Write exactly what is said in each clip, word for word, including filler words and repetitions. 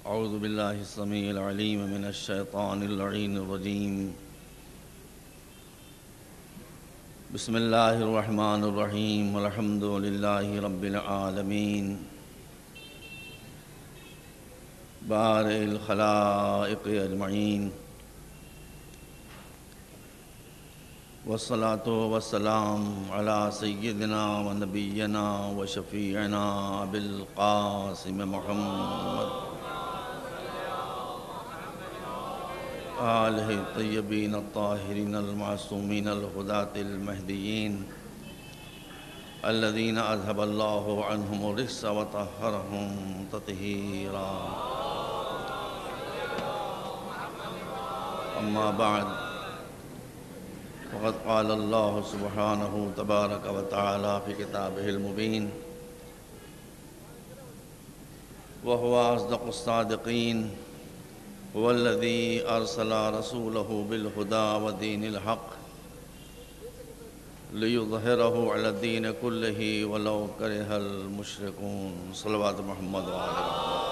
اعوذ باللہ السمیع العلیم من الشیطان اللعین الرجیم بسم اللہ الرحمن الرحیم الحمد للہ رب العالمین بارئ الخلائق اجمعین والصلاة والسلام علی سیدنا و نبینا و شفیعنا ابی القاسم محمد آلہ الطیبین الطاہرین المعصومین الہداة المہدیین الذین اذھب اللہ عنہم الرجس وطہرہم تطہیرا اما بعد فقد قال اللہ سبحانہ تبارک و تعالی فی کتابہ المبین وہو اصدق الصادقین هو الذي أرسل رسوله بالهدى ودين الحق ليظهره على الدين كله ولو كره المشركون صلوات محمد وآلہ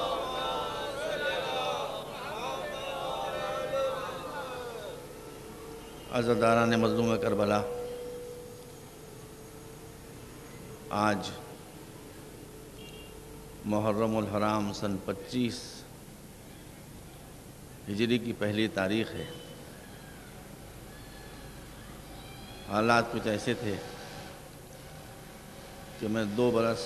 عزاداران مظلوم کربلا، آج محرم الحرام سن پچیس ہجری کی پہلی تاریخ ہے۔ حالات کچھ ایسے تھے کہ میں دو برس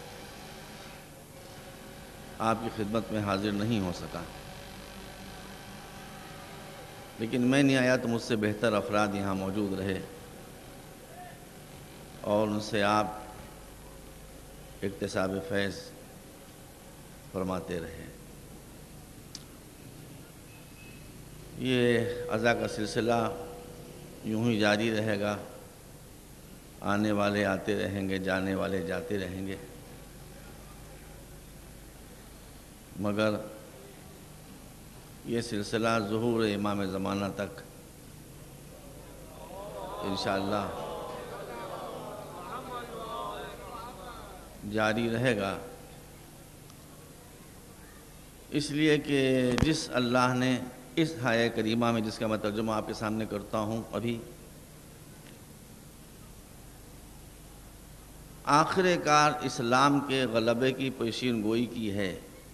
آپ کی خدمت میں حاضر نہیں ہو سکا، لیکن میں نہیں آیا تو مجھ سے بہتر افراد یہاں موجود رہے اور ان سے آپ اکتساب فیض فرماتے رہے۔ یہ عزا کا سلسلہ یوں ہی جاری رہے گا، آنے والے آتے رہیں گے، جانے والے جاتے رہیں گے، مگر یہ سلسلہ ظہور امام زمانہ تک انشاءاللہ جاری رہے گا، اس لیے کہ جس اللہ نے اس آیہ کریمہ میں، جس کا میں ترجمہ آپ کے سامنے کرتا ہوں ابھی، آخر کار اسلام کے غلبے کی پیشین گوئی کی ہے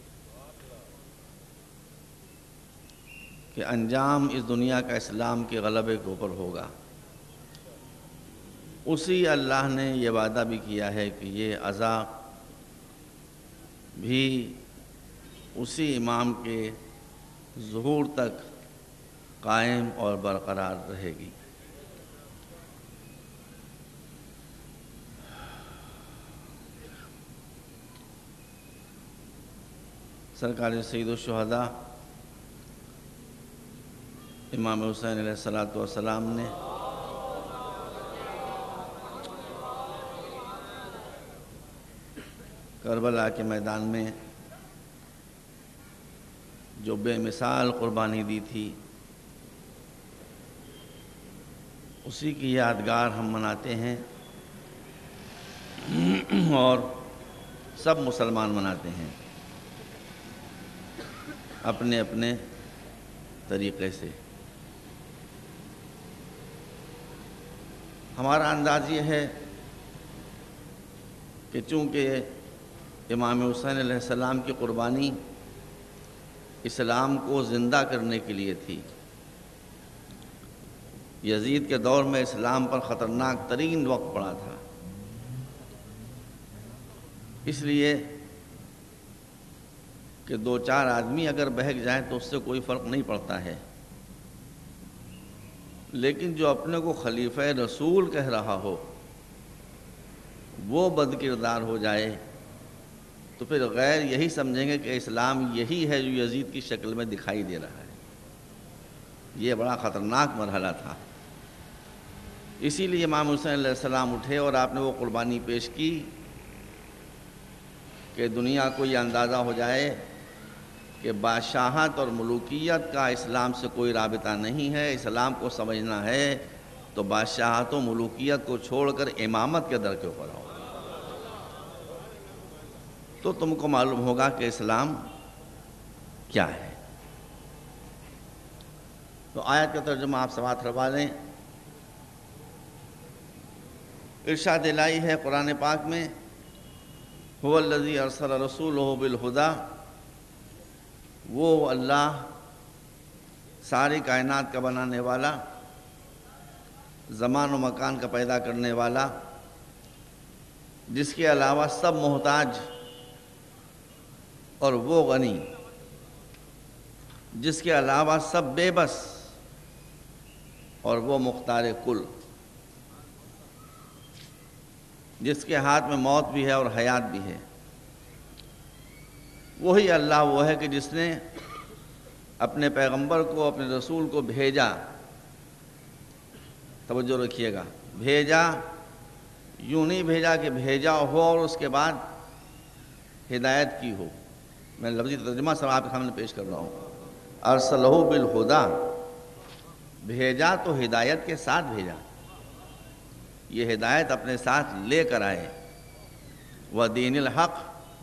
کہ انجام اس دنیا کا اسلام کے غلبے کے اوپر ہوگا، اسی اللہ نے یہ وعدہ بھی کیا ہے کہ یہ عزا بھی اسی امام کے ظہور تک قائم اور برقرار رہے گی۔ سرکار سید الشہداء امام حسین علیہ الصلاۃ والسلام نے کربلا کے میدان میں جو بے مثال قربانی دی تھی، اسی کی یادگار ہم مناتے ہیں اور سب مسلمان مناتے ہیں اپنے اپنے طریقے سے۔ ہمارا انداز یہ ہے کہ چونکہ امام حسین علیہ السلام کی قربانی اسلام کو زندہ کرنے کے لیے تھی، یزید کے دور میں اسلام پر خطرناک ترین وقت پڑا تھا، اس لیے کہ دو چار آدمی اگر بہک جائیں تو اس سے کوئی فرق نہیں پڑتا ہے، لیکن جو اپنے کو خلیفہ رسول کہہ رہا ہو وہ بد کردار ہو جائے تو پھر غیر یہی سمجھیں گے کہ اسلام یہی ہے جو یزید کی شکل میں دکھائی دے رہا ہے۔ یہ بڑا خطرناک مرحلہ تھا، اسی لیے امام حسین علیہ السلام اٹھے اور آپ نے وہ قربانی پیش کی کہ دنیا کو یہ اندازہ ہو جائے کہ بادشاہت اور ملوکیت کا اسلام سے کوئی رابطہ نہیں ہے، اسلام کو سمجھنا ہے تو بادشاہت و ملوکیت کو چھوڑ کر امامت کے در کے اوپر آؤ، تو تم کو معلوم ہوگا کہ اسلام کیا ہے۔ تو آیت کا ترجمہ آپ سماعت فرما لیں۔ ارشاد الہی ہے قرآن پاک میں، هو الذی ارسل رسولہ بالہدی، وہ اللہ ساری کائنات کا بنانے والا، زمان و مکان کا پیدا کرنے والا، جس کے علاوہ سب محتاج اور وہ غنی، جس کے علاوہ سب بے بس اور وہ مختار کل، جس کے ہاتھ میں موت بھی ہے اور حیات بھی ہے۔ وہی اللہ وہ ہے کہ جس نے اپنے پیغمبر کو، اپنے رسول کو بھیجا، توجہ رکھیے گا، بھیجا یوں نہیں بھیجا کہ بھیجا ہو اور اس کے بعد ہدایت کی ہو۔ میں لفظی ترجمہ سب آپ کے سامنے پیش کر رہا ہوں۔ ارسلہ بالہدی، بھیجا تو ہدایت کے ساتھ بھیجا، یہ ہدایت اپنے ساتھ لے کر آئے، وَدِینِ الحق،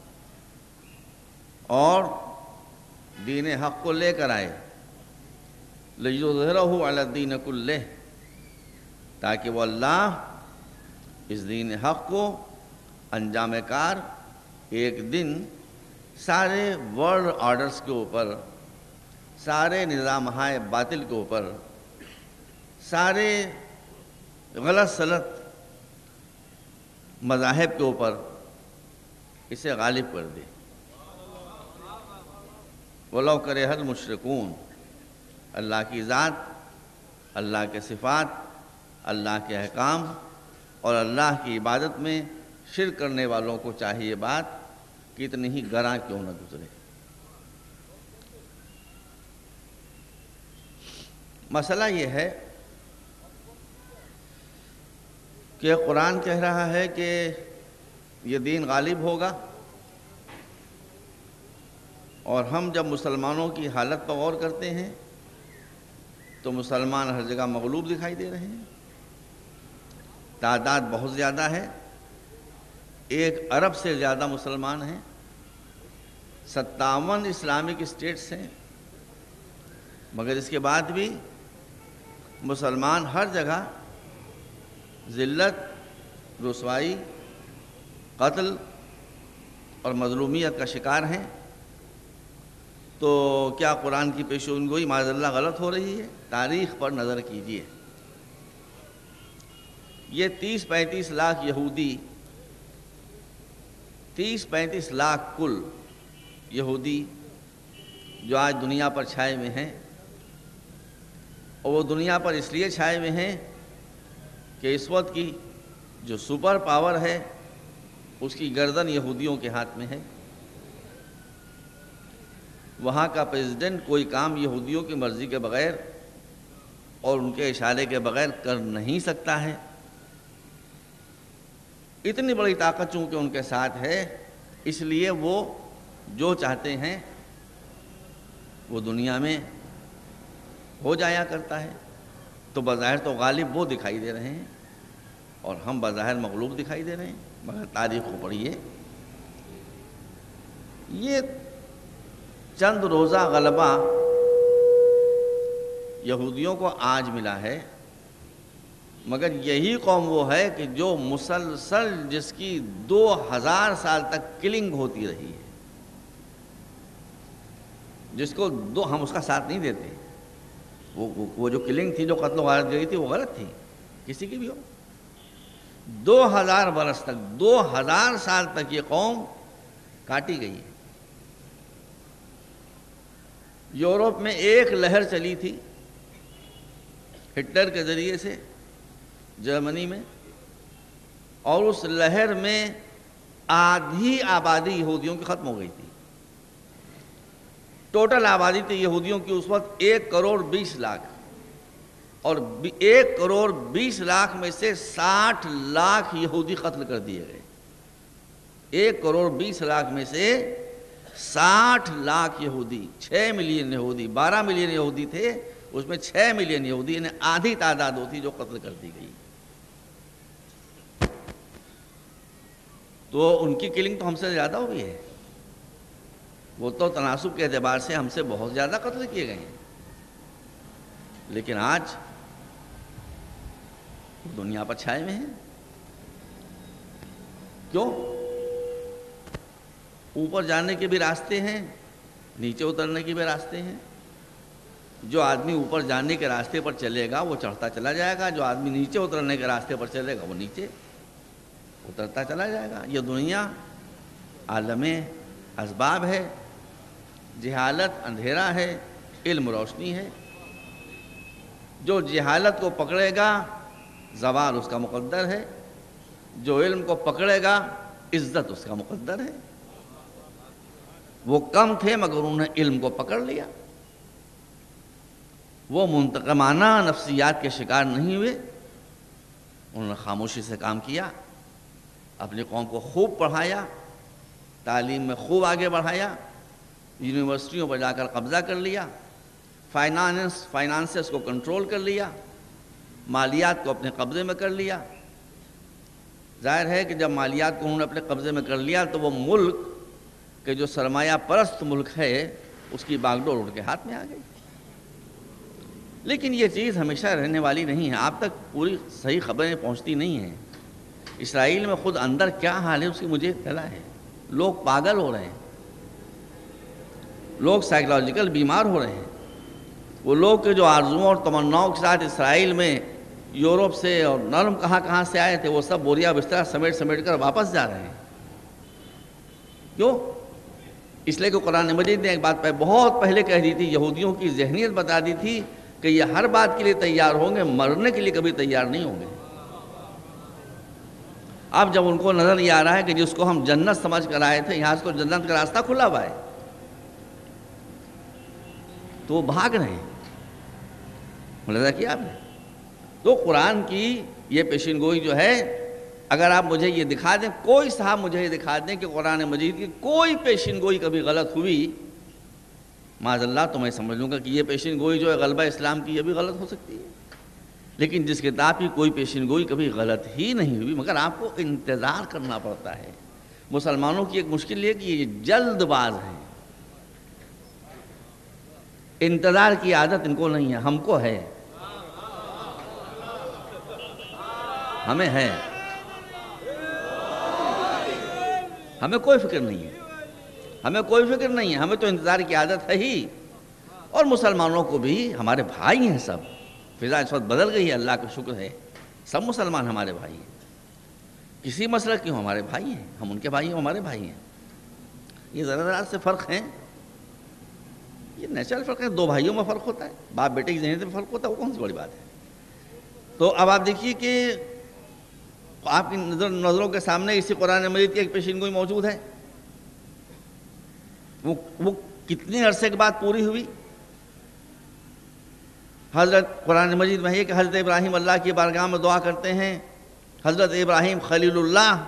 اور دین حق کو لے کر آئے، لِیُظْہِرَہُ عَلَى الدِّینِ کُلِّہ، تاکہ وہ اللہ اس دین حق کو انجام کار ایک دن سارے ورلڈ آرڈرز کے اوپر، سارے نظامہائے باطل کے اوپر، سارے غلط سلط مذاہب کے اوپر اسے غالب کر دے۔ وَلَوْ كَرِهَ الْمُشْرِكُونَ، اللہ کی ذات، اللہ کے صفات، اللہ کے احکام اور اللہ کی عبادت میں شرک کرنے والوں کو چاہیے بات کہ اتنی ہی گراں کیوں نہ گزرے۔ مسئلہ یہ ہے کہ قرآن کہہ رہا ہے کہ یہ دین غالب ہوگا، اور ہم جب مسلمانوں کی حالت پر غور کرتے ہیں تو مسلمان ہر جگہ مغلوب دکھائی دے رہے ہیں، تعداد بہت زیادہ ہے، ایک ارب سے زیادہ مسلمان ہیں، ستاون اسلامک اسٹیٹس ہیں، مگر اس کے بعد بھی مسلمان ہر جگہ ذلت، رسوائی، قتل اور مظلومیت کا شکار ہیں۔ تو کیا قرآن کی پیشین گوئی معاذ اللہ غلط ہو رہی ہے؟ تاریخ پر نظر کیجیے، یہ تیس پینتیس لاکھ یہودی، تیس پینتیس لاکھ کل یہودی جو آج دنیا پر چھائے ہوئے ہیں، اور وہ دنیا پر اس لیے چھائے ہوئے ہیں کہ اس وقت کی جو سپر پاور ہے اس کی گردن یہودیوں کے ہاتھ میں ہے۔ وہاں کا پریزیڈنٹ کوئی کام یہودیوں کی مرضی کے بغیر اور ان کے اشارے کے بغیر کر نہیں سکتا ہے۔ اتنی بڑی طاقت چونکہ ان کے ساتھ ہے، اس لیے وہ جو چاہتے ہیں وہ دنیا میں ہو جایا کرتا ہے۔ تو بظاہر تو غالب وہ دکھائی دے رہے ہیں اور ہم بظاہر مغلوب دکھائی دے رہے ہیں، مگر تاریخ کو پڑھیے، یہ چند روزہ غلبہ یہودیوں کو آج ملا ہے، مگر یہی قوم وہ ہے کہ جو مسلسل جس کی دو ہزار سال تک کلنگ ہوتی رہی ہے، جس کو دو ہم اس کا ساتھ نہیں دیتے، وہ وہ جو کلنگ تھی، جو قتل و غارت گئی تھی، وہ غلط تھی، کسی کی بھی ہو۔ دو ہزار برس تک، دو ہزار سال تک یہ قوم کاٹی گئی ہے۔ یورپ میں ایک لہر چلی تھی ہٹلر کے ذریعے سے جرمنی میں، اور اس لہر میں آدھی آبادی یہودیوں کی ختم ہو گئی تھی۔ ٹوٹل آبادی تھی یہودیوں کی اس وقت ایک کروڑ بیس لاکھ، اور ایک کروڑ بیس لاکھ میں سے ساٹھ لاکھ یہودی قتل کر دیے گئے۔ ایک کروڑ بیس لاکھ میں سے ساٹھ لاکھ یہودی، چھ ملین یہودی، بارہ ملین یہودی تھے، اس میں چھ ملین یہودی، یعنی آدھی تعداد ہوتی جو قتل کر دی گئی۔ تو ان کی کلنگ تو ہم سے زیادہ ہوئی ہے۔ وہ تو تناسب کے اعتبار سے ہم سے بہت زیادہ قتل کیے گئے ہیں، لیکن آج دنیا پر چھائے ہوئے ہیں۔ کیوں؟ اوپر جانے کے بھی راستے ہیں، نیچے اترنے کے بھی راستے ہیں۔ جو آدمی اوپر جانے کے راستے پر چلے گا وہ چڑھتا چلا جائے گا، جو آدمی نیچے اترنے کے راستے پر چلے گا وہ نیچے اترتا چلا جائے گا۔ یہ دنیا عالم اسباب ہے، جہالت اندھیرا ہے، علم روشنی ہے۔ جو جہالت کو پکڑے گا زوال اس کا مقدر ہے، جو علم کو پکڑے گا عزت اس کا مقدر ہے۔ وہ کم تھے مگر انہوں نے علم کو پکڑ لیا، وہ منتقمانہ نفسیات کے شکار نہیں ہوئے، انہوں نے خاموشی سے کام کیا، اپنی قوم کو خوب پڑھایا، تعلیم میں خوب آگے بڑھایا، یونیورسٹیوں پر جا کر قبضہ کر لیا، فائنانس فائنانسز کو کنٹرول کر لیا، مالیات کو اپنے قبضے میں کر لیا۔ ظاہر ہے کہ جب مالیات کو انہوں نے اپنے قبضے میں کر لیا تو وہ ملک کہ جو سرمایہ پرست ملک ہے اس کی باغ ڈور ان کے ہاتھ میں آ گئی۔ لیکن یہ چیز ہمیشہ رہنے والی نہیں ہے، آپ تک پوری صحیح خبریں پہنچتی نہیں ہیں۔ اسرائیل میں خود اندر کیا حال ہے اس کی مجھے اطلاع ہے۔ لوگ پاگل ہو رہے ہیں، لوگ سائیکولوجیکل بیمار ہو رہے ہیں۔ وہ لوگ کے جو آرزوؤں اور تمناؤں کے ساتھ اسرائیل میں یورپ سے اور نرم کہاں کہاں سے آئے تھے وہ سب بوریا بستر سمیٹ سمیٹ کر واپس جا رہے ہیں۔ کیوں؟ اس لیے کہ قرآن مجید نے ایک بات پہ بہت پہلے کہہ دی تھی، یہودیوں کی ذہنیت بتا دی تھی کہ یہ ہر بات کے لیے تیار ہوں گے، مرنے کے لیے کبھی تیار نہیں ہوں گے۔ اب جب ان کو نظر یہ آ رہا ہے کہ جس کو ہم جنت سمجھ کر آئے تھے یہاں سے تو جنت کا راستہ کھلا ہوا ہے، تو وہ بھاگ رہے ہیں۔ ملاحظہ کیا آپ نے؟ تو قرآن کی یہ پیشین گوئی جو ہے، اگر آپ مجھے یہ دکھا دیں، کوئی صاحب مجھے یہ دکھا دیں کہ قرآن مجید کی کوئی پیشین گوئی کبھی غلط ہوئی، معاذ اللہ تو میں سمجھ لوں گا کہ یہ پیشین گوئی جو ہے غلبہ اسلام کی یہ بھی غلط ہو سکتی ہے۔ لیکن جس کتاب کی کوئی پیشین گوئی کبھی غلط ہی نہیں ہوئی مگر آپ کو انتظار کرنا پڑتا ہے۔ مسلمانوں کی ایک مشکل یہ کہ یہ جلد باز ہیں، انتظار کی عادت ان کو نہیں ہے، ہم کو ہے، ہمیں ہے، ہمیں کوئی فکر نہیں ہے، ہمیں کوئی فکر نہیں ہے، ہمیں تو انتظار کی عادت ہے ہی۔ اور مسلمانوں کو بھی، ہمارے بھائی ہیں سب، فضا اس وقت بدل گئی ہے، اللہ کا شکر ہے، سب مسلمان ہمارے بھائی ہیں، کسی مسلک کی ہوں ہمارے بھائی ہیں، ہم ان کے بھائی ہیں، ہمارے بھائی ہیں۔ یہ ذرا ذرا سے فرق ہیں، یہ نیچرل فرق ہے، دو بھائیوں میں فرق ہوتا ہے، باپ بیٹے کی ذہنیت میں فرق ہوتا ہے، وہ کون سی بڑی بات ہے۔ تو اب آپ دیکھیے کہ آپ کی نظر نظروں کے سامنے اسی قرآن مجید کی ایک پیشین گوئی موجود ہے، وہ وہ کتنے عرصے کے بعد پوری ہوئی؟ حضرت قرآن مجید میں ہے کہ حضرت ابراہیم اللہ کی بارگاہ میں دعا کرتے ہیں، حضرت ابراہیم خلیل اللہ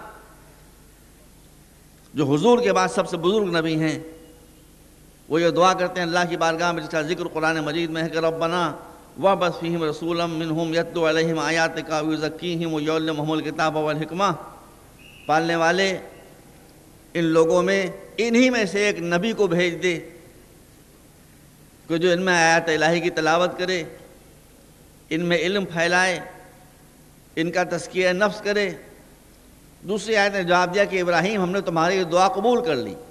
جو حضور کے بعد سب سے بزرگ نبی ہیں، وہ یہ دعا کرتے ہیں اللہ کی بارگاہ میں، جس کا ذکر قرآن مجید میں ہے کہ ربنا وابعث فیہم رسولا منہم یتلو علیہم آیاتک ویزکیہم ویعلمہم الکتاب والحکمہ، پالنے والے ان لوگوں میں انہی میں سے ایک نبی کو بھیج دے کہ جو ان میں آیات الہی کی تلاوت کرے، ان میں علم پھیلائے، ان کا تزکیہ نفس کرے۔ دوسری آیت نے جواب دیا کہ ابراہیم ہم نے تمہاری یہ دعا قبول کر لی۔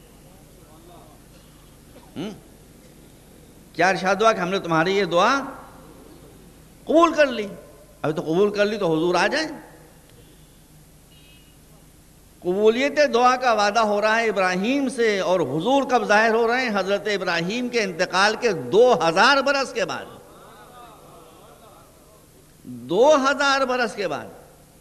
کیا ارشاد ہوا کہ ہم نے تمہاری یہ دعا قبول کر لی؟ ابھی تو قبول کر لی تو حضور آ جائیں۔ قبولیت دعا کا وعدہ ہو رہا ہے ابراہیم سے، اور حضور کب ظاہر ہو رہے ہیں؟ حضرت ابراہیم کے انتقال کے دو ہزار برس کے بعد، دو ہزار برس کے بعد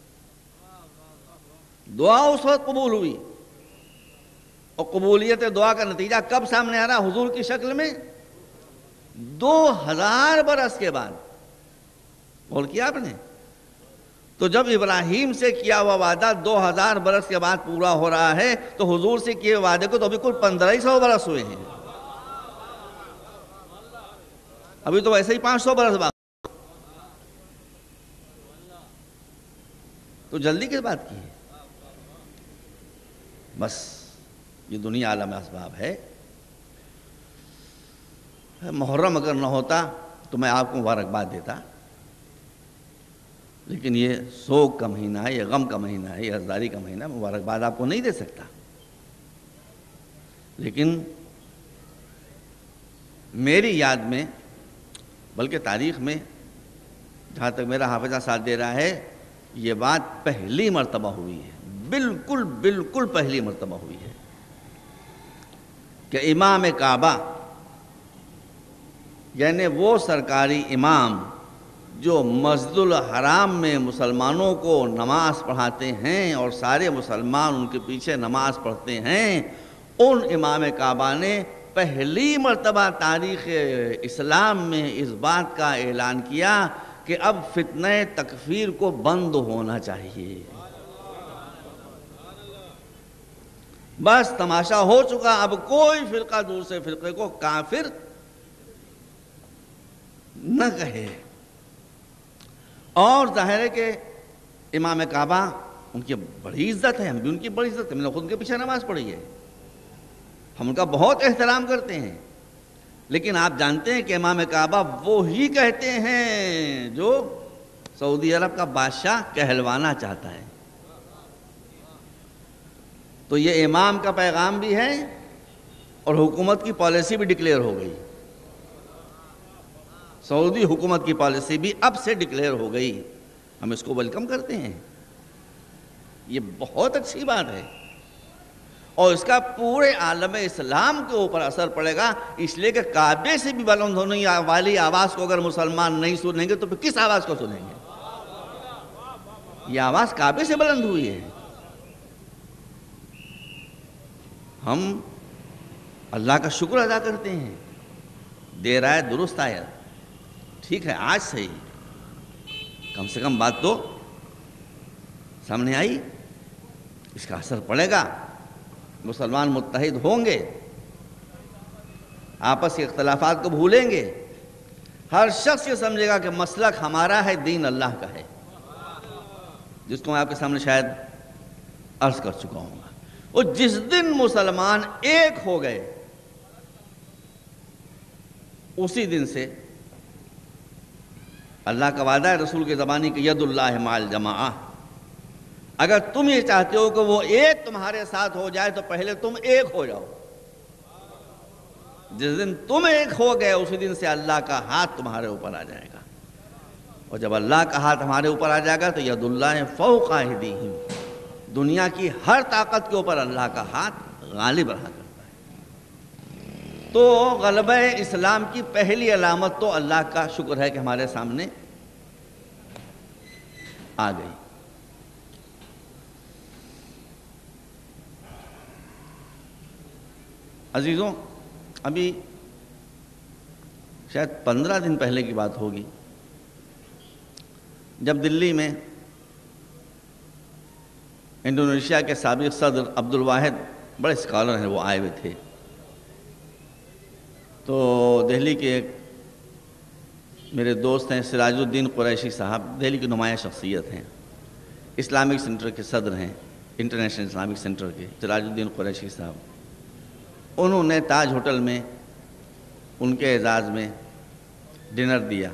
دعا اس وقت قبول ہوئی۔ اور قبولیت دعا کا نتیجہ کب سامنے آ رہا؟ حضور کی شکل میں دو ہزار برس کے بعد۔ غور کیا آپ نے؟ تو جب ابراہیم سے کیا ہوا وعدہ دو ہزار برس کے بعد پورا ہو رہا ہے تو حضور سے کیے وعدے کو تو ابھی کل پندرہ ہی سو برس ہوئے ہیں، ابھی تو ویسے ہی پانچ سو برس باقی، تو جلدی کس بات کی ہے؟ بس یہ دنیا عالم اسباب ہے، محرم اگر نہ ہوتا تو میں آپ کو مبارکباد دیتا، لیکن یہ سوگ کا مہینہ ہے، یہ غم کا مہینہ ہے، یہ ازداری کا مہینہ ہے، مبارکباد آپ کو نہیں دے سکتا۔ لیکن میری یاد میں، بلکہ تاریخ میں جہاں تک میرا حافظہ ساتھ دے رہا ہے، یہ بات پہلی مرتبہ ہوئی ہے، بالکل بالکل پہلی مرتبہ ہوئی ہے کہ امام کعبہ، یعنی وہ سرکاری امام جو مسجد الحرام میں مسلمانوں کو نماز پڑھاتے ہیں اور سارے مسلمان ان کے پیچھے نماز پڑھتے ہیں، ان امام کعبہ نے پہلی مرتبہ تاریخ اسلام میں اس بات کا اعلان کیا کہ اب فتنہ تکفیر کو بند ہونا چاہیے۔ بس تماشا ہو چکا، اب کوئی فرقہ دوسرے فرقے کو کافر نہ کہے۔ اور ظاہر ہے کہ امام کعبہ ان کی بڑی عزت ہے، ہم بھی ان کی بڑی عزت ہے، میں نے خود ان کے پیچھے نماز پڑھی ہے، ہم ان کا بہت احترام کرتے ہیں۔ لیکن آپ جانتے ہیں کہ امام کعبہ وہی کہتے ہیں جو سعودی عرب کا بادشاہ کہلوانا چاہتا ہے۔ تو یہ امام کا پیغام بھی ہے اور حکومت کی پالیسی بھی ڈکلیئر ہو گئی، سعودی حکومت کی پالیسی بھی اب سے ڈکلیئر ہو گئی، ہم اس کو ویلکم کرتے ہیں، یہ بہت اچھی بات ہے، اور اس کا پورے عالم اسلام کے اوپر اثر پڑے گا، اس لیے کہ کعبے سے بھی بلند ہونے والی آواز کو اگر مسلمان نہیں سنیں گے تو پھر کس آواز کو سنیں گے؟ یہ آواز کعبے سے بلند ہوئی ہے۔ ہم اللہ کا شکر ادا کرتے ہیں، دیر آئے درست آیا، ٹھیک ہے آج صحیح، کم سے کم بات تو سامنے آئی، اس کا اثر پڑے گا، مسلمان متحد ہوں گے، آپس کے اختلافات کو بھولیں گے، ہر شخص یہ سمجھے گا کہ مسلک ہمارا ہے، دین اللہ کا ہے، جس کو میں آپ کے سامنے شاید عرض کر چکا ہوں گا۔ اور جس دن مسلمان ایک ہو گئے، اسی دن سے اللہ کا وعدہ ہے رسول کی زبانی کہ ید اللہ مع الجماعہ، اگر تم یہ چاہتے ہو کہ وہ ایک تمہارے ساتھ ہو جائے تو پہلے تم ایک ہو جاؤ۔ جس دن تم ایک ہو گئے اسی دن سے اللہ کا ہاتھ تمہارے اوپر آ جائے گا، اور جب اللہ کا ہاتھ ہمارے اوپر آ جائے گا تو ید اللہ فوق ایدیہم، دنیا کی ہر طاقت کے اوپر اللہ کا ہاتھ غالب رہا کرتا ہے۔ تو غلبہ اسلام کی پہلی علامت تو اللہ کا شکر ہے کہ ہمارے سامنے آ گئی۔ عزیزوں، ابھی شاید پندرہ دن پہلے کی بات ہوگی، جب دلی میں انڈونیشیا کے سابق صدر عبد الواحد، بڑے اسکالر ہیں، وہ آئے ہوئے تھے، تو دہلی کے ایک میرے دوست ہیں سراج الدین قریشی صاحب، دہلی کی نمایاں شخصیت ہیں، اسلامک سینٹر کے صدر ہیں، انٹرنیشنل اسلامک سینٹر کے سراج الدین قریشی صاحب، انہوں نے تاج ہوٹل میں ان کے اعزاز میں ڈنر دیا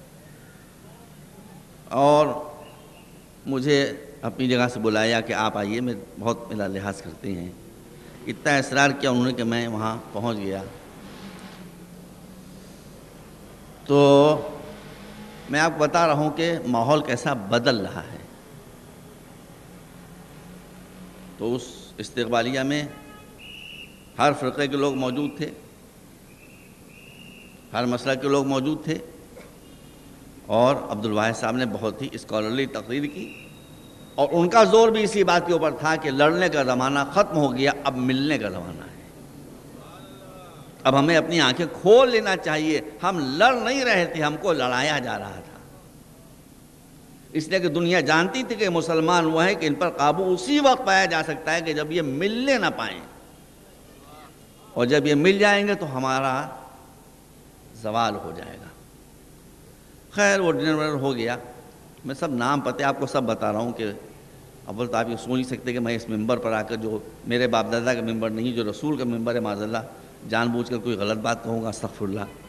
اور مجھے اپنی جگہ سے بلایا کہ آپ آئیے، میں بہت میرا لحاظ کرتے ہیں، اتنا اصرار کیا انہوں نے کہ میں وہاں پہنچ گیا۔ تو میں آپ کو بتا رہا ہوں کہ ماحول کیسا بدل رہا ہے۔ تو اس استقبالیہ میں ہر فرقے کے لوگ موجود تھے، ہر مسلک کے لوگ موجود تھے، اور عبد الواحد صاحب نے بہت ہی اسکالرلی تقریر کی، اور ان کا زور بھی اسی بات کے اوپر تھا کہ لڑنے کا زمانہ ختم ہو گیا، اب ملنے کا زمانہ ہے، اب ہمیں اپنی آنکھیں کھول لینا چاہیے، ہم لڑ نہیں رہے تھے، ہم کو لڑایا جا رہا تھا، اس لیے کہ دنیا جانتی تھی کہ مسلمان وہ ہیں کہ ان پر قابو اسی وقت پایا جا سکتا ہے کہ جب یہ ملنے نہ پائیں، اور جب یہ مل جائیں گے تو ہمارا زوال ہو جائے گا۔ خیر وہ ڈنر ونر ہو گیا، میں سب نام پتے آپ کو سب بتا رہا ہوں کہ اول تو آپ یہ سوچ نہیں سکتے کہ میں اس ممبر پر آ کر، جو میرے باپ دادا کا ممبر نہیں، جو رسول کا ممبر ہے، معاذ اللہ جان بوجھ کر کوئی غلط بات کہوں گا، استغفر اللہ۔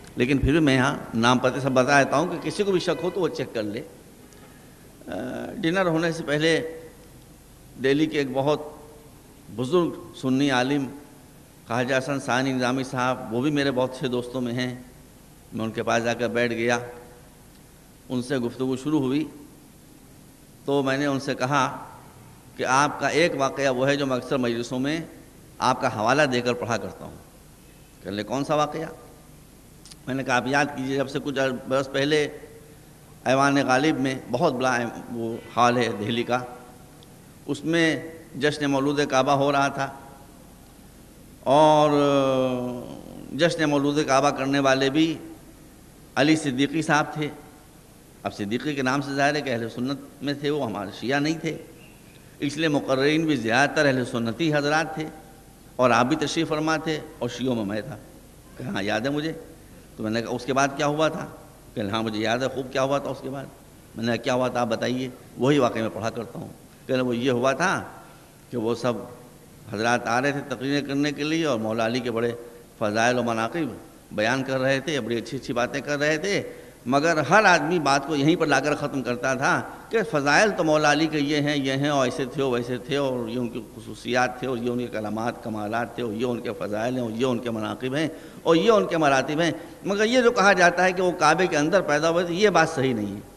لیکن پھر بھی میں یہاں نام پتے سب بتا دیتا ہوں کہ کسی کو بھی شک ہو تو وہ چیک کر لے۔ ڈنر ہونے سے پہلے دہلی کے ایک بہت بزرگ سنی عالم خواجہ حسن ثانی نظامی صاحب، وہ بھی میرے بہت اچھے دوستوں میں ہیں، میں ان کے پاس جا کر بیٹھ گیا، ان سے گفتگو شروع ہوئی تو میں نے ان سے کہا کہ آپ کا ایک واقعہ وہ ہے جو میں اکثر مجلسوں میں آپ کا حوالہ دے کر پڑھا کرتا ہوں۔ کہنے لگے کون سا واقعہ؟ میں نے کہا آپ یاد کیجئے، جب سے کچھ برس پہلے ایوان غالب میں بہت بڑا وہ ہال ہے دہلی کا، اس میں جشن مولود کعبہ ہو رہا تھا، اور جشن مولود کعبہ کرنے والے بھی علی صدیقی صاحب تھے۔ اب صدیقی کے نام سے ظاہر ہے کہ اہل سنت میں تھے، وہ ہمارے شیعہ نہیں تھے، اس لیے مقررین بھی زیادہ تر اہل سنتی حضرات تھے، اور آپ بھی تشریف فرما تھے، اور شیعوں میں میں تھا۔ کہ ہاں یاد ہے مجھے۔ تو میں نے کہا اس کے بعد کیا ہوا تھا؟ کہ ہاں مجھے یاد ہے خوب کیا ہوا تھا اس کے بعد۔ میں نے کہا کیا ہوا تھا آپ بتائیے، وہی واقعہ میں پڑھا کرتا ہوں۔ کہ وہ یہ ہوا تھا کہ وہ سب حضرات آ رہے تھے تقریریں کرنے کے لیے، اور مولا علی کے بڑے فضائل و مناقب بیان کر رہے تھے، بڑی اچھی اچھی باتیں کر رہے تھے، مگر ہر آدمی بات کو یہیں پر لا کر ختم کرتا تھا کہ فضائل تو مولا علی کے یہ ہیں یہ ہیں، اور ایسے تھے اور ویسے تھے، اور یہ ان کی خصوصیات تھے، اور یہ ان کے کلامات کمالات تھے، اور یہ ان کے فضائل ہیں، اور یہ ان کے مناقب ہیں، اور یہ ان کے مراتب ہیں۔ مگر یہ جو کہا جاتا ہے کہ وہ کعبے کے اندر پیدا ہوئے تھے، یہ بات صحیح نہیں ہے۔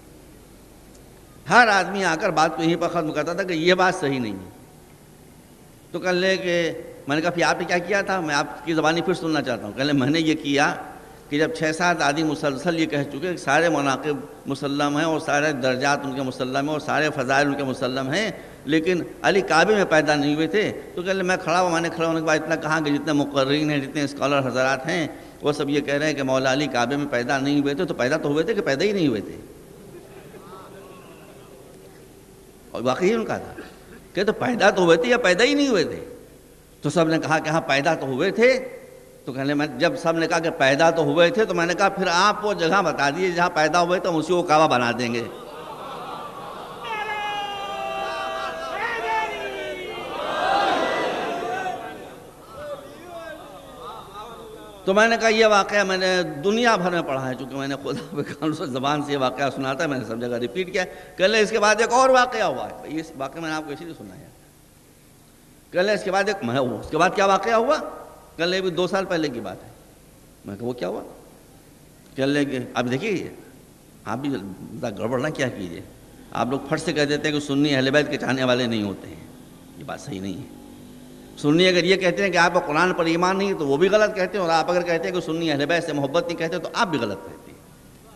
ہر آدمی آ کر بات کو یہیں پر ختم کرتا تھا کہ یہ بات صحیح نہیں ہے۔ تو کہنے لگے کہ میں نے کہا پھر آپ نے کیا کیا تھا؟ میں آپ کی زبانی پھر سننا چاہتا ہوں۔ کہنے لگے میں نے یہ کیا کہ جب چھ سات آدمی مسلسل یہ کہہ چکے کہ سارے مناقب مسلم ہیں، اور سارے درجات ان کے مسلم ہیں، اور سارے فضائل ان کے مسلم ہیں، لیکن علی کعبے میں پیدا نہیں ہوئے تھے، تو کہنے لگے میں کھڑا ہوا، میں نے کھڑا ہونے کے بعد اتنا کہا کہ جتنے مقررین ہیں، جتنے اسکالر حضرات ہیں، وہ سب یہ کہہ رہے ہیں کہ مولا علی کعبے میں پیدا نہیں ہوئے تھے، تو پیدا تو ہوئے تھے کہ پیدا ہی نہیں ہوئے تھے؟ اور واقعی ان کا تھا کہ تو پیدا تو ہوئے تھے یا پیدا ہی نہیں ہوئے تھے؟ تو سب نے کہا کہ ہاں پیدا تو ہوئے تھے۔ تو کہنے میں جب سب نے کہا کہ پیدا تو ہوئے تھے، تو میں نے کہا پھر آپ وہ جگہ بتا دیجیے جہاں پیدا ہوئے تو ہم اسی کو کعبہ بنا دیں گے۔ تو میں نے کہا یہ واقعہ میں نے دنیا بھر میں پڑھا ہے، چونکہ میں نے خدا پہ قانون زبان سے یہ واقعہ سنا تھا، میں نے سب جگہ ریپیٹ کیا۔ کہنے لگے اس کے بعد ایک اور واقعہ ہوا ہے، یہ واقعہ میں نے آپ کو اسی لیے سنایا۔ کہنے لگے اس کے بعد ایک میں اس کے بعد کیا واقعہ ہوا؟ کہنے لگے بھی دو سال پہلے کی بات ہے۔ میں کہا وہ کیا ہوا؟ کہنے لگے اب دیکھیے آپ بھی گڑبڑ نہ کیا کیجیے، آپ لوگ پھٹ سے کہہ دیتے ہیں کہ سنی اہل بیت کے چاہنے والے نہیں ہوتے ہیں، یہ بات صحیح نہیں ہے۔ سنی اگر یہ کہتے ہیں کہ آپ کو قرآن پر ایمان نہیں ہے تو وہ بھی غلط کہتے ہیں، اور آپ اگر کہتے ہیں کہ سنی اہل بیت سے محبت نہیں کہتے تو آپ بھی غلط کہتے ہیں۔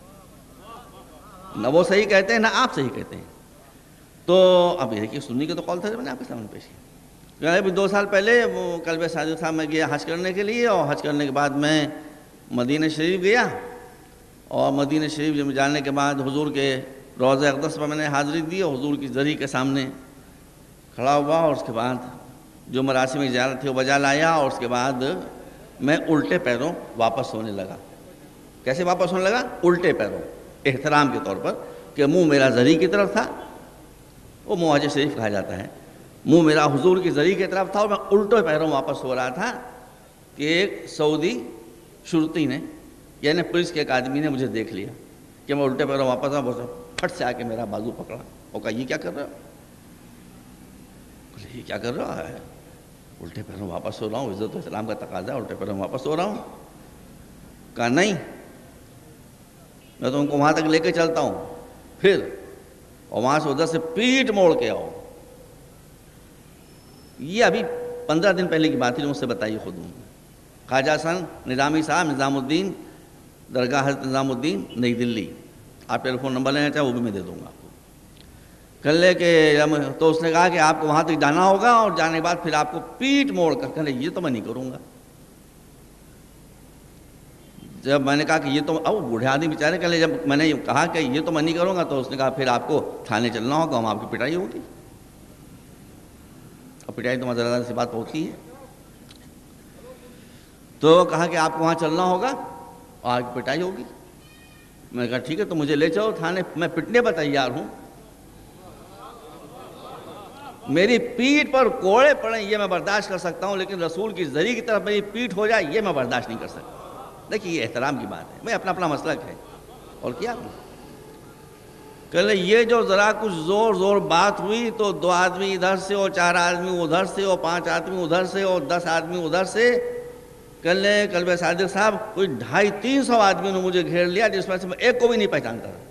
نہ وہ صحیح کہتے ہیں نہ آپ صحیح کہتے ہیں۔ تو اب یہ کہ سنی کے تو قول تھا جو میں نے آپ کے سامنے پیش کیا۔ ابھی دو سال پہلے وہ قلب صادق صاحب میں گیا حج کرنے کے لیے، اور حج کرنے کے بعد میں مدینہ شریف گیا، اور مدینہ شریف جب جانے کے بعد حضور کے روضہ اقدس پر میں نے حاضری دی، اور حضور کی زری کے سامنے کھڑا ہوا، اور اس کے بعد جو مراسم زیارت تھی وہ بجا لایا، اور اس کے بعد میں الٹے پیروں واپس ہونے لگا۔ کیسے واپس ہونے لگا؟ الٹے پیروں، احترام کے طور پر، کہ منہ میرا زری کی طرف تھا، وہ منہ حج شریف کہا جاتا ہے، منہ میرا حضور کی زری کی طرف تھا، اور میں الٹے پیروں واپس ہو رہا تھا کہ ایک سعودی شرطی نے، یعنی پولیس کے ایک آدمی نے مجھے دیکھ لیا کہ میں الٹے پیروں واپس آؤں، بس پھٹ سے آ کے میرا بازو پکڑا اور کہا یہ کیا کر رہا ہو؟ یہ کیا کر رہا ہے؟ الٹے پیروں واپس ہو رہا ہوں، عزت و اسلام کا تقاضا ہے، الٹے پیروں واپس ہو رہا ہوں۔ کہا نہیں، میں تو ان کو وہاں تک لے کے چلتا ہوں، پھر اور وہاں سے ادھر سے پیٹ موڑ کے آؤ۔ یہ ابھی پندرہ دن پہلے کی بات ہے جو مجھ سے بتائی خود ہوں۔ خواجہ حسن نظامی صاحب، نظام الدین، درگاہ حضرت نظام الدین، نئی دلی۔ آپ ٹیلی فون نمبر لینا چاہے وہ بھی میں دے دوں گا آپ کو۔ کہنے لے کہ تو اس نے کہا کہ آپ کو وہاں تک جانا ہوگا، اور جانے کے بعد پھر آپ کو پیٹ موڑ کر، کہنے یہ تو میں نہیں کروں گا۔ جب میں نے کہا کہ یہ تو اب بوڑھے آدمی بیچارے، کہنے جب میں نے کہا کہ یہ تو میں نہیں کروں گا، تو اس نے کہا پھر آپ کو تھانے چلنا ہوگا، وہاں آپ کی پٹائی ہوگی۔ اور پٹائی تو مزارات سے بات ہوتی ہے۔ تو کہا کہ آپ کو وہاں چلنا ہوگا اور آپ کی پٹائی ہوگی۔ میں نے کہا ٹھیک ہے، تو مجھے لے چلو تھانے، میں پٹنے پر تیار ہوں، میری پیٹھ پر کوڑے پڑیں یہ میں برداشت کر سکتا ہوں، لیکن رسول کی زری کی طرف میری پیٹھ ہو جائے یہ میں برداشت نہیں کر سکتا۔ دیکھیے یہ احترام کی بات ہے، میں اپنا اپنا مسلک ہے اور کیا کہ یہ جو ذرا کچھ زور زور بات ہوئی تو دو آدمی ادھر سے اور چار آدمی ادھر سے اور پانچ آدمی ادھر سے اور دس آدمی ادھر سے، کل لے کلب صادق صاحب کوئی ڈھائی تین سو آدمیوں نے مجھے گھیر لیا جس میں سے میں ایک کو بھی نہیں پہچانتا تھا.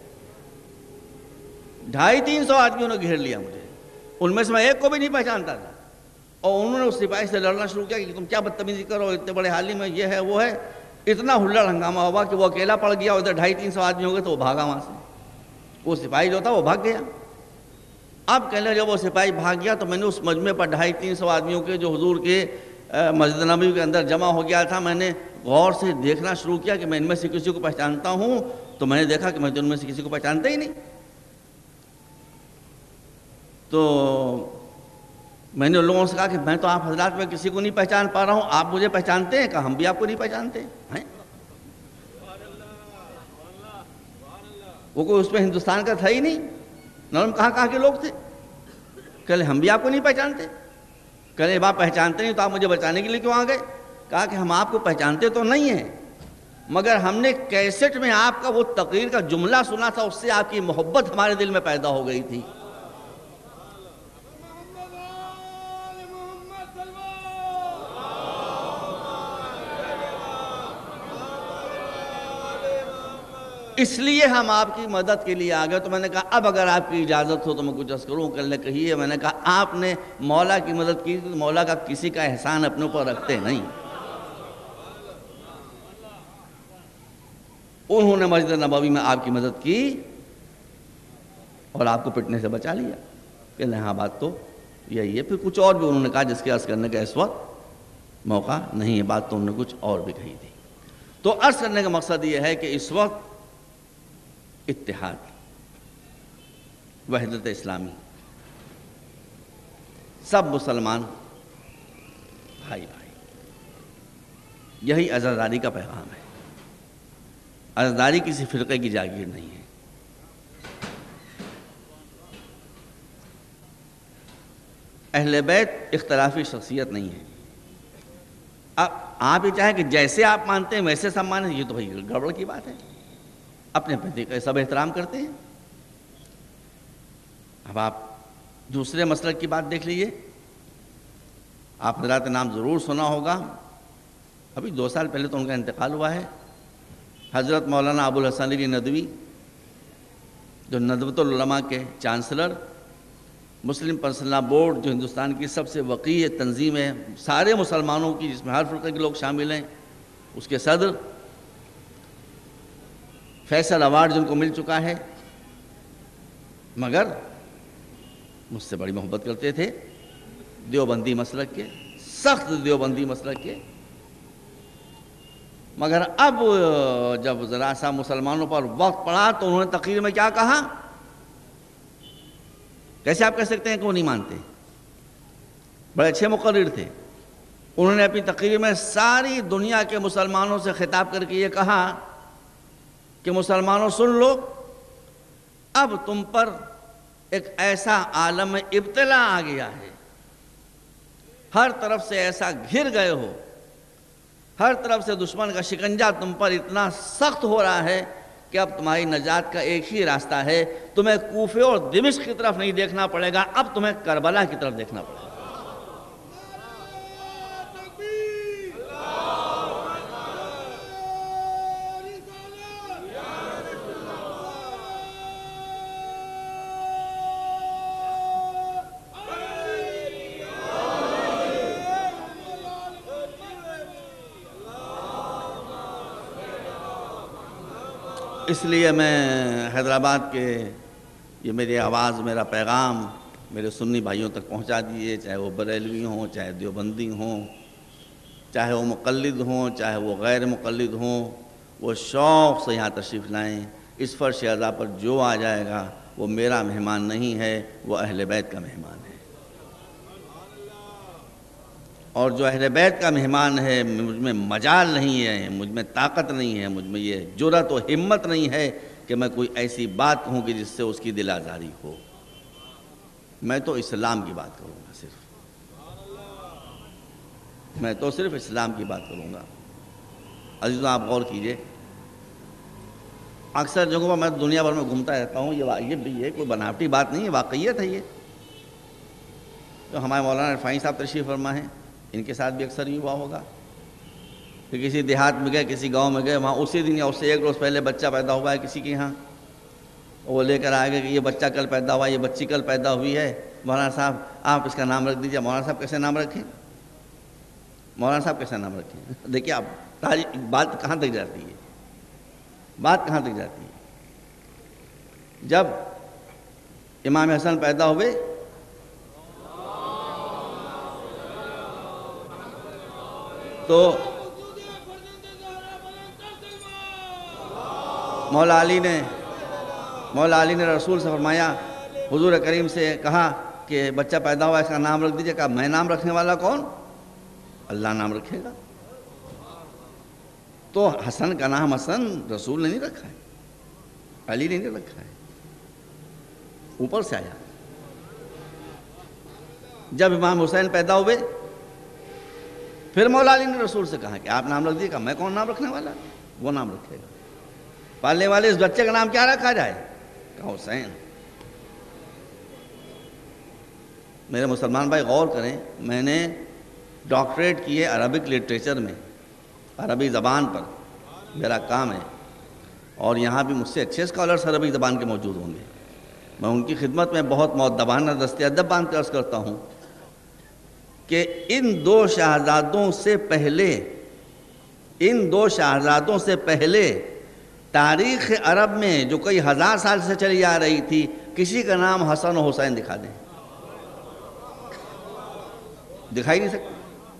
ڈھائی تین سو آدمیوں نے گھیر لیا مجھے، ان میں سے میں ایک کو بھی نہیں پہچانتا تھا، اور انہوں نے اس سپاہی سے لڑنا شروع کیا کہ تم کیا بدتمیزی کرو، اتنے بڑے حالی میں یہ ہے وہ ہے. اتنا ہلڑ ہنگامہ ہوا کہ وہ اکیلا پڑ گیا، ادھر ڈھائی تین سو آدمی ہو گئے تو وہ بھاگا وہاں سے. وہ سپاہی جو تھا وہ بھاگ گیا. اب کہنے جب وہ سپاہی بھاگ گیا تو میں نے اس مجمع پر ڈھائی تین سو آدمیوں کے جو حضور کے مسجد نبوی کے اندر جمع ہو گیا تھا، میں نے غور سے دیکھنا شروع کیا کہ میں ان میں سے کسی کو پہچانتا ہوں، تو میں نے دیکھا کہ میں تو ان میں سے کسی کو پہچانتا ہی نہیں. تو میں نے لوگوں سے کہا کہ میں تو آپ حضرات میں کسی کو نہیں پہچان پا رہا ہوں، آپ مجھے پہچانتے ہیں؟ کہ ہم بھی آپ کو نہیں پہچانتے ہیں. وہ کوئی اس میں ہندوستان کا تھا ہی نہیں، نرم کہاں کہاں کے لوگ تھے. کہلے ہم بھی آپ کو نہیں پہچانتے. کہلے باپ پہچانتے نہیں تو آپ مجھے بچانے کے لیے کیوں آ گئے؟ کہا کہ ہم آپ کو پہچانتے تو نہیں ہیں، مگر ہم نے کیسٹ میں آپ کا وہ تقریر کا جملہ سنا تھا، اس سے آپ کی محبت ہمارے دل میں پیدا ہو گئی تھی. اس لیے ہم آپ کی مدد کے لیے آ گئے. تو میں نے کہا اب اگر آپ کی اجازت ہو تو میں کچھ عرض کروں. کہنے کہیے. میں نے کہا آپ نے مولا کی مدد کی تو مولا کا کسی کا احسان اپنے اوپر رکھتے نہیں. انہوں نے مسجد نبوی میں آپ کی مدد کی اور آپ کو پٹنے سے بچا لیا. کہ ہاں بات تو یہی ہے. پھر کچھ اور بھی انہوں نے کہا جس کے عرض کرنے کا اس وقت موقع نہیں ہے. بات تو انہوں نے کچھ اور بھی کہی تھی. تو عرض کرنے کا مقصد یہ ہے کہ اس وقت اتحاد، وحدت اسلامی، سب مسلمان بھائی بھائی، یہی عزاداری کا پیغام ہے. عزاداری کسی فرقے کی جاگیر نہیں ہے. اہل بیت اختلافی شخصیت نہیں ہے. اب آپ یہ چاہیں کہ جیسے آپ مانتے ہیں ویسے سب مانیں، یہ تو بھائی گڑبڑ کی بات ہے. اپنے پتی کا سب احترام کرتے ہیں. اب آپ دوسرے مسلک کی بات دیکھ لیجئے. آپ حضرات نام ضرور سنا ہوگا، ابھی دو سال پہلے تو ان کا انتقال ہوا ہے، حضرت مولانا ابو الحسن علی ندوی، جو ندوۃ العلماء کے chancellor, Muslim personal law board جو ہندوستان کی سب سے وقیع تنظیم ہے سارے مسلمانوں کی، جس میں ہر فرقے کے لوگ شامل ہیں، اس کے صدر، فیصل ایوارڈ جن کو مل چکا ہے، مگر مجھ سے بڑی محبت کرتے تھے، دیوبندی مسلک کے، سخت دیوبندی مسلک کے. مگر اب جب ذرا سا مسلمانوں پر وقت پڑا تو انہوں نے تقریر میں کیا کہا؟ کیسے آپ کہہ سکتے ہیں کہ وہ نہیں مانتے؟ بڑے اچھے مقرر تھے. انہوں نے اپنی تقریر میں ساری دنیا کے مسلمانوں سے خطاب کر کے یہ کہا کہ مسلمانوں سن لو، اب تم پر ایک ایسا عالم ابتلا آ گیا ہے، ہر طرف سے ایسا گھر گئے ہو، ہر طرف سے دشمن کا شکنجہ تم پر اتنا سخت ہو رہا ہے کہ اب تمہاری نجات کا ایک ہی راستہ ہے، تمہیں کوفے اور دمشق کی طرف نہیں دیکھنا پڑے گا، اب تمہیں کربلا کی طرف دیکھنا پڑے گا. اس لیے میں حیدرآباد کے یہ میری آواز، میرا پیغام میرے سنی بھائیوں تک پہنچا دیجیے، چاہے وہ بریلوی ہوں، چاہے دیوبندی ہوں، چاہے وہ مقلد ہوں، چاہے وہ غیر مقلد ہوں، وہ شوق سے یہاں تشریف لائیں. اس فرش عزا پر جو آ جائے گا وہ میرا مہمان نہیں ہے، وہ اہل بیت کا مہمان ہے. اور جو اہل بیت کا مہمان ہے، مجھ میں مجال نہیں ہے، مجھ میں طاقت نہیں ہے، مجھ میں یہ جرأت و ہمت نہیں ہے کہ میں کوئی ایسی بات کہوں کہ جس سے اس کی دل آزاری ہو. میں تو اسلام کی بات کروں گا، صرف میں تو صرف اسلام کی بات کروں گا. عزیزوں آپ غور کیجئے، اکثر جگہوں پر میں دنیا بھر میں گھومتا رہتا ہوں، یہ یہ بھی یہ کوئی بناوٹی بات نہیں ہے، واقعیت ہے۔ یہ تو ہمارے مولانا رفاعی صاحب تشریف فرما ہیں، ان کے ساتھ بھی اکثر یہ ہوا ہوگا کہ کسی دیہات میں گئے، کسی گاؤں میں گئے، وہاں اسی دن یا اس سے ایک روز پہلے بچہ پیدا ہوا ہے کسی کے یہاں، وہ لے کر آئے گئے کہ یہ بچہ کل پیدا ہوا، یہ بچی کل پیدا ہوئی ہے، مولانا صاحب آپ اس کا نام رکھ دیجیے۔ مولانا صاحب کیسے نام رکھیں؟ مولانا صاحب کیسے نام رکھیں؟ دیکھیے آپ تاریخ بات کہاں تک جاتی ہے، بات کہاں تک جاتی ہے۔ جب امام حسن پیدا ہوئے تو مولا علی نے مولا علی نے رسول سے فرمایا، حضور کریم سے کہا کہ بچہ پیدا ہوا اس کا نام رکھ دیجیے۔ کہا میں نام رکھنے والا کون؟ اللہ نام رکھے گا۔ تو حسن کا نام حسن رسول نے نہیں رکھا ہے، علی نے نہیں رکھا ہے، اوپر سے آیا۔ جب امام حسین پیدا ہوئے پھر مولا علی نے رسول سے کہا کہ آپ نام رکھ دیجیے۔ کہا میں کون نام رکھنے والا؟ وہ نام رکھے گا۔ پالنے والے اس بچے کا نام کیا رکھا جائے؟ کہا حسین۔ میرے مسلمان بھائی غور کریں، میں نے ڈاکٹریٹ کی ہے عربک لٹریچر میں، عربی زبان پر میرا کام ہے، اور یہاں بھی مجھ سے اچھے اسکالرس عربی زبان کے موجود ہوں گے۔ میں ان کی خدمت میں بہت مؤدبانہ دست ادب باندھ کر عرض کرتا ہوں کہ ان دو شہزادوں سے پہلے ان دو شہزادوں سے پہلے تاریخ عرب میں جو کئی ہزار سال سے چلی آ رہی تھی، کسی کا نام حسن و حسین دکھا دیں، دکھائی نہیں سکتے،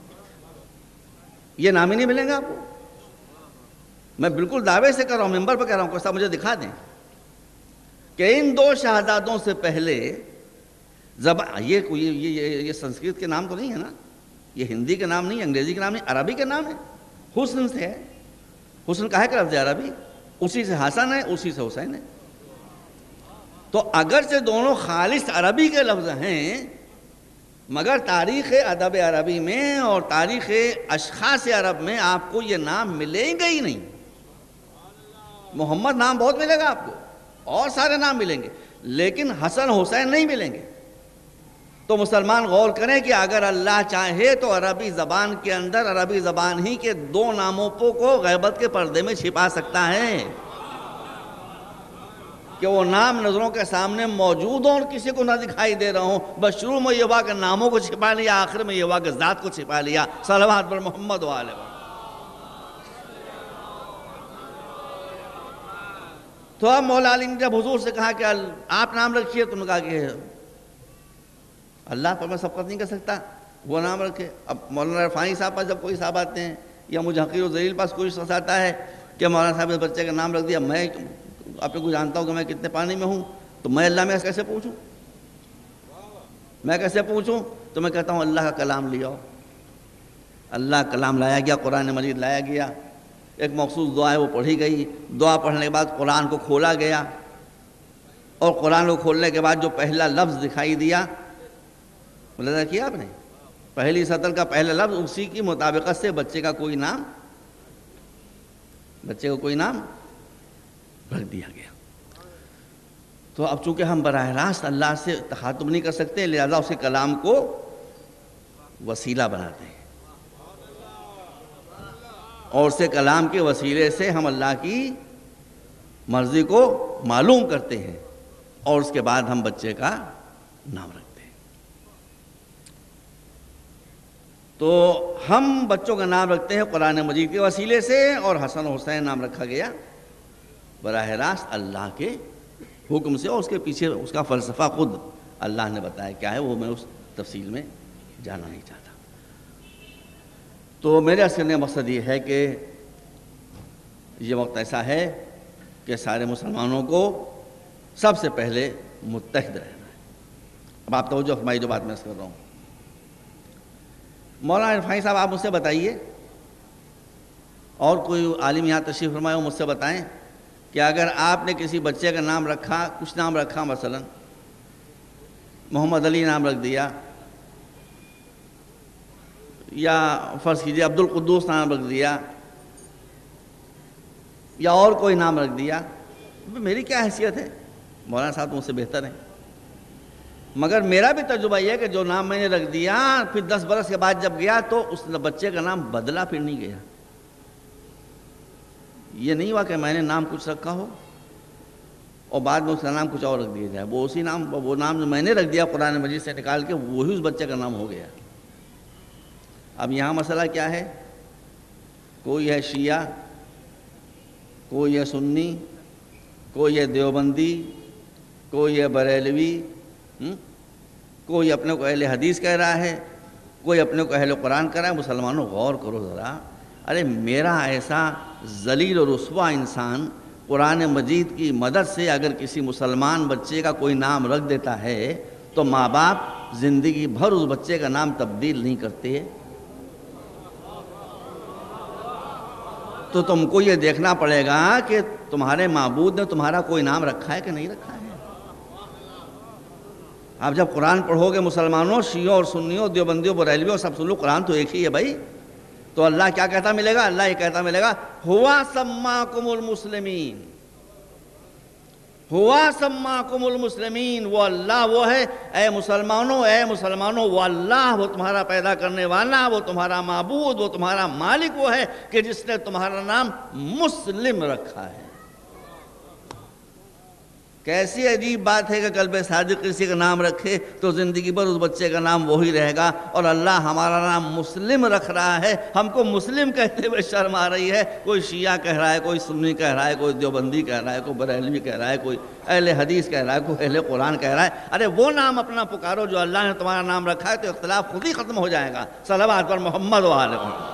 یہ نام ہی نہیں ملیں گے آپ کو۔ میں بالکل دعوے سے کر رہا ہوں، ممبر پہ کہہ رہا ہوں، کوئی صاحب مجھے دکھا دیں کہ ان دو شہزادوں سے پہلے زبان یہ کوئی یہ یہ سنسکرت کے نام تو نہیں ہے نا، یہ ہندی کے نام نہیں، انگریزی کے نام نہیں، عربی کے نام ہے، حسن سے ہے۔ حسن کا ہے کہ لفظ عربی، اسی سے حسن ہے، اسی سے حسین ہے۔ تو اگرچہ دونوں خالص عربی کے لفظ ہیں، مگر تاریخ ادب عربی میں اور تاریخ اشخاص عرب میں آپ کو یہ نام ملیں گے ہی نہیں۔ محمد نام بہت ملے گا آپ کو، اور سارے نام ملیں گے، لیکن حسن حسین نہیں ملیں گے۔ تو مسلمان غور کریں کہ اگر اللہ چاہے تو عربی زبان کے اندر عربی زبان ہی کے دو ناموں کو غیبت کے پردے میں چھپا سکتا ہے کہ وہ نام نظروں کے سامنے موجود ہوں اور کسی کو نہ دکھائی دے رہا ہوں، بس شروع میں یہ ہوا کہ ناموں کو چھپا لیا، آخر میں یہ ہوا کہ ذات کو چھپا لیا۔ صلوات پر محمد و آل محمد۔ تو اب مولا علی نے جب حضور سے کہا کہ آپ نام رکھیے، تو انہوں نے کہا کہ اللہ پر میں سبقت نہیں کر سکتا، وہ نام رکھے۔ اب مولانا رفاعی صاحب پاس جب کوئی صاحب آتے ہیں یا مجھے حقیر و ذلیل پاس کوئی شخص آتا ہے کہ مولانا صاحب اس بچے کا نام رکھ دیا، میں آپ کو جانتا ہوں کہ میں کتنے پانی میں ہوں، تو میں اللہ میں کیسے پوچھوں میں کیسے پوچھوں تو میں کہتا ہوں اللہ کا کلام لے آؤ۔ اللہ کلام لایا گیا، قرآن مجید لایا گیا، ایک مخصوص دعا ہے وہ پڑھی گئی، دعا پڑھنے کے بعد قرآن کو کھولا گیا، اور قرآن کو کھولنے کے بعد جو پہلا لفظ دکھائی دیا، ملاحظہ کیا آپ نے، پہلی سطر کا پہلا لفظ، اسی کی مطابقت سے بچے کا کوئی نام بچے کو کوئی نام رکھ دیا گیا۔ تو اب چونکہ ہم براہ راست اللہ سے تخاطب نہیں کر سکتے، لہذا اس کے کلام کو وسیلہ بناتے ہیں، اور اس کے کلام کے وسیلے سے ہم اللہ کی مرضی کو معلوم کرتے ہیں، اور اس کے بعد ہم بچے کا نام رکھتے ہیں۔ تو ہم بچوں کا نام رکھتے ہیں قرآن مجید کے وسیلے سے، اور حسن و حسین نام رکھا گیا براہ راست اللہ کے حکم سے، اور اس کے پیچھے اس کا فلسفہ خود اللہ نے بتایا کیا ہے، وہ میں اس تفصیل میں جانا نہیں چاہتا۔ تو میرے عرض کرنے کا مقصد یہ ہے کہ یہ وقت ایسا ہے کہ سارے مسلمانوں کو سب سے پہلے متحد رہنا ہے۔ اب آپ توجہ فرمائیے جو بات میں عرض کر رہا ہوں۔ مولانا رفاعی صاحب آپ مجھ سے بتائیے، اور کوئی عالم یہاں تشریف فرمائے وہ مجھ سے بتائیں کہ اگر آپ نے کسی بچے کا نام رکھا، کچھ نام رکھا، مثلا محمد علی نام رکھ دیا، یا فرض کیجئے عبد القدوس نام رکھ دیا، یا اور کوئی نام رکھ دیا، میری کیا حیثیت ہے، مولانا صاحب مجھ سے بہتر ہیں، مگر میرا بھی تجربہ یہ ہے کہ جو نام میں نے رکھ دیا پھر دس برس کے بعد جب گیا تو اس بچے کا نام بدلا پھر نہیں گیا. یہ نہیں ہوا کہ میں نے نام کچھ رکھا ہو اور بعد میں اس کا نام کچھ اور رکھ دیا جائے، وہ اسی نام وہ نام جو میں نے رکھ دیا قرآن مجید سے نکال کے وہی اس بچے کا نام ہو گیا. اب یہاں مسئلہ کیا ہے، کوئی ہے شیعہ، کوئی ہے سنی، کوئی ہے دیوبندی، کوئی ہے بریلوی، کوئی اپنے کو اہل حدیث کہہ رہا ہے، کوئی اپنے کو اہل قرآن کہہ رہا ہے. مسلمانوں غور کرو ذرا، ارے میرا ایسا ذلیل و رسوا انسان قرآن مجید کی مدد سے اگر کسی مسلمان بچے کا کوئی نام رکھ دیتا ہے تو ماں باپ زندگی بھر اس بچے کا نام تبدیل نہیں کرتے. تو تم کو یہ دیکھنا پڑے گا کہ تمہارے معبود نے تمہارا کوئی نام رکھا ہے کہ نہیں رکھا ہے. آپ جب قرآن پڑھو گے مسلمانوں، شیعوں اور سنیوں، دیوبندیوں، بریلویوں سب سن لو، قرآن تو ایک ہی ہے بھائی. تو اللہ کیا کہتا ملے گا؟ اللہ یہ کہتا ملے گا ہوا سماکم المسلمین، ہوا سماکم المسلمین. وہ اللہ وہ ہے، اے مسلمانوں اے مسلمانوں وہ اللہ، وہ تمہارا پیدا کرنے والا، وہ تمہارا معبود، وہ تمہارا مالک وہ ہے کہ جس نے تمہارا نام مسلم رکھا ہے. کیسی عجیب بات ہے کہ قلب صادق کسی کا نام رکھے تو زندگی بھر اس بچے کا نام وہی رہے گا، اور اللہ ہمارا نام مسلم رکھ رہا ہے. ہم کو مسلم کہتے ہوئے شرم آ رہی ہے. کوئی شیعہ کہہ رہا ہے، کوئی سنی کہہ رہا ہے، کوئی دیوبندی کہہ رہا ہے، کوئی بریلوی کہہ رہا ہے، کوئی اہل حدیث کہہ رہا ہے، کوئی اہل قرآن کہہ رہا ہے. ارے وہ نام اپنا پکارو جو اللہ نے تمہارا نام رکھا ہے، تو اختلاف خود ہی ختم ہو جائے گا. صلوات پر محمد و آل محمد.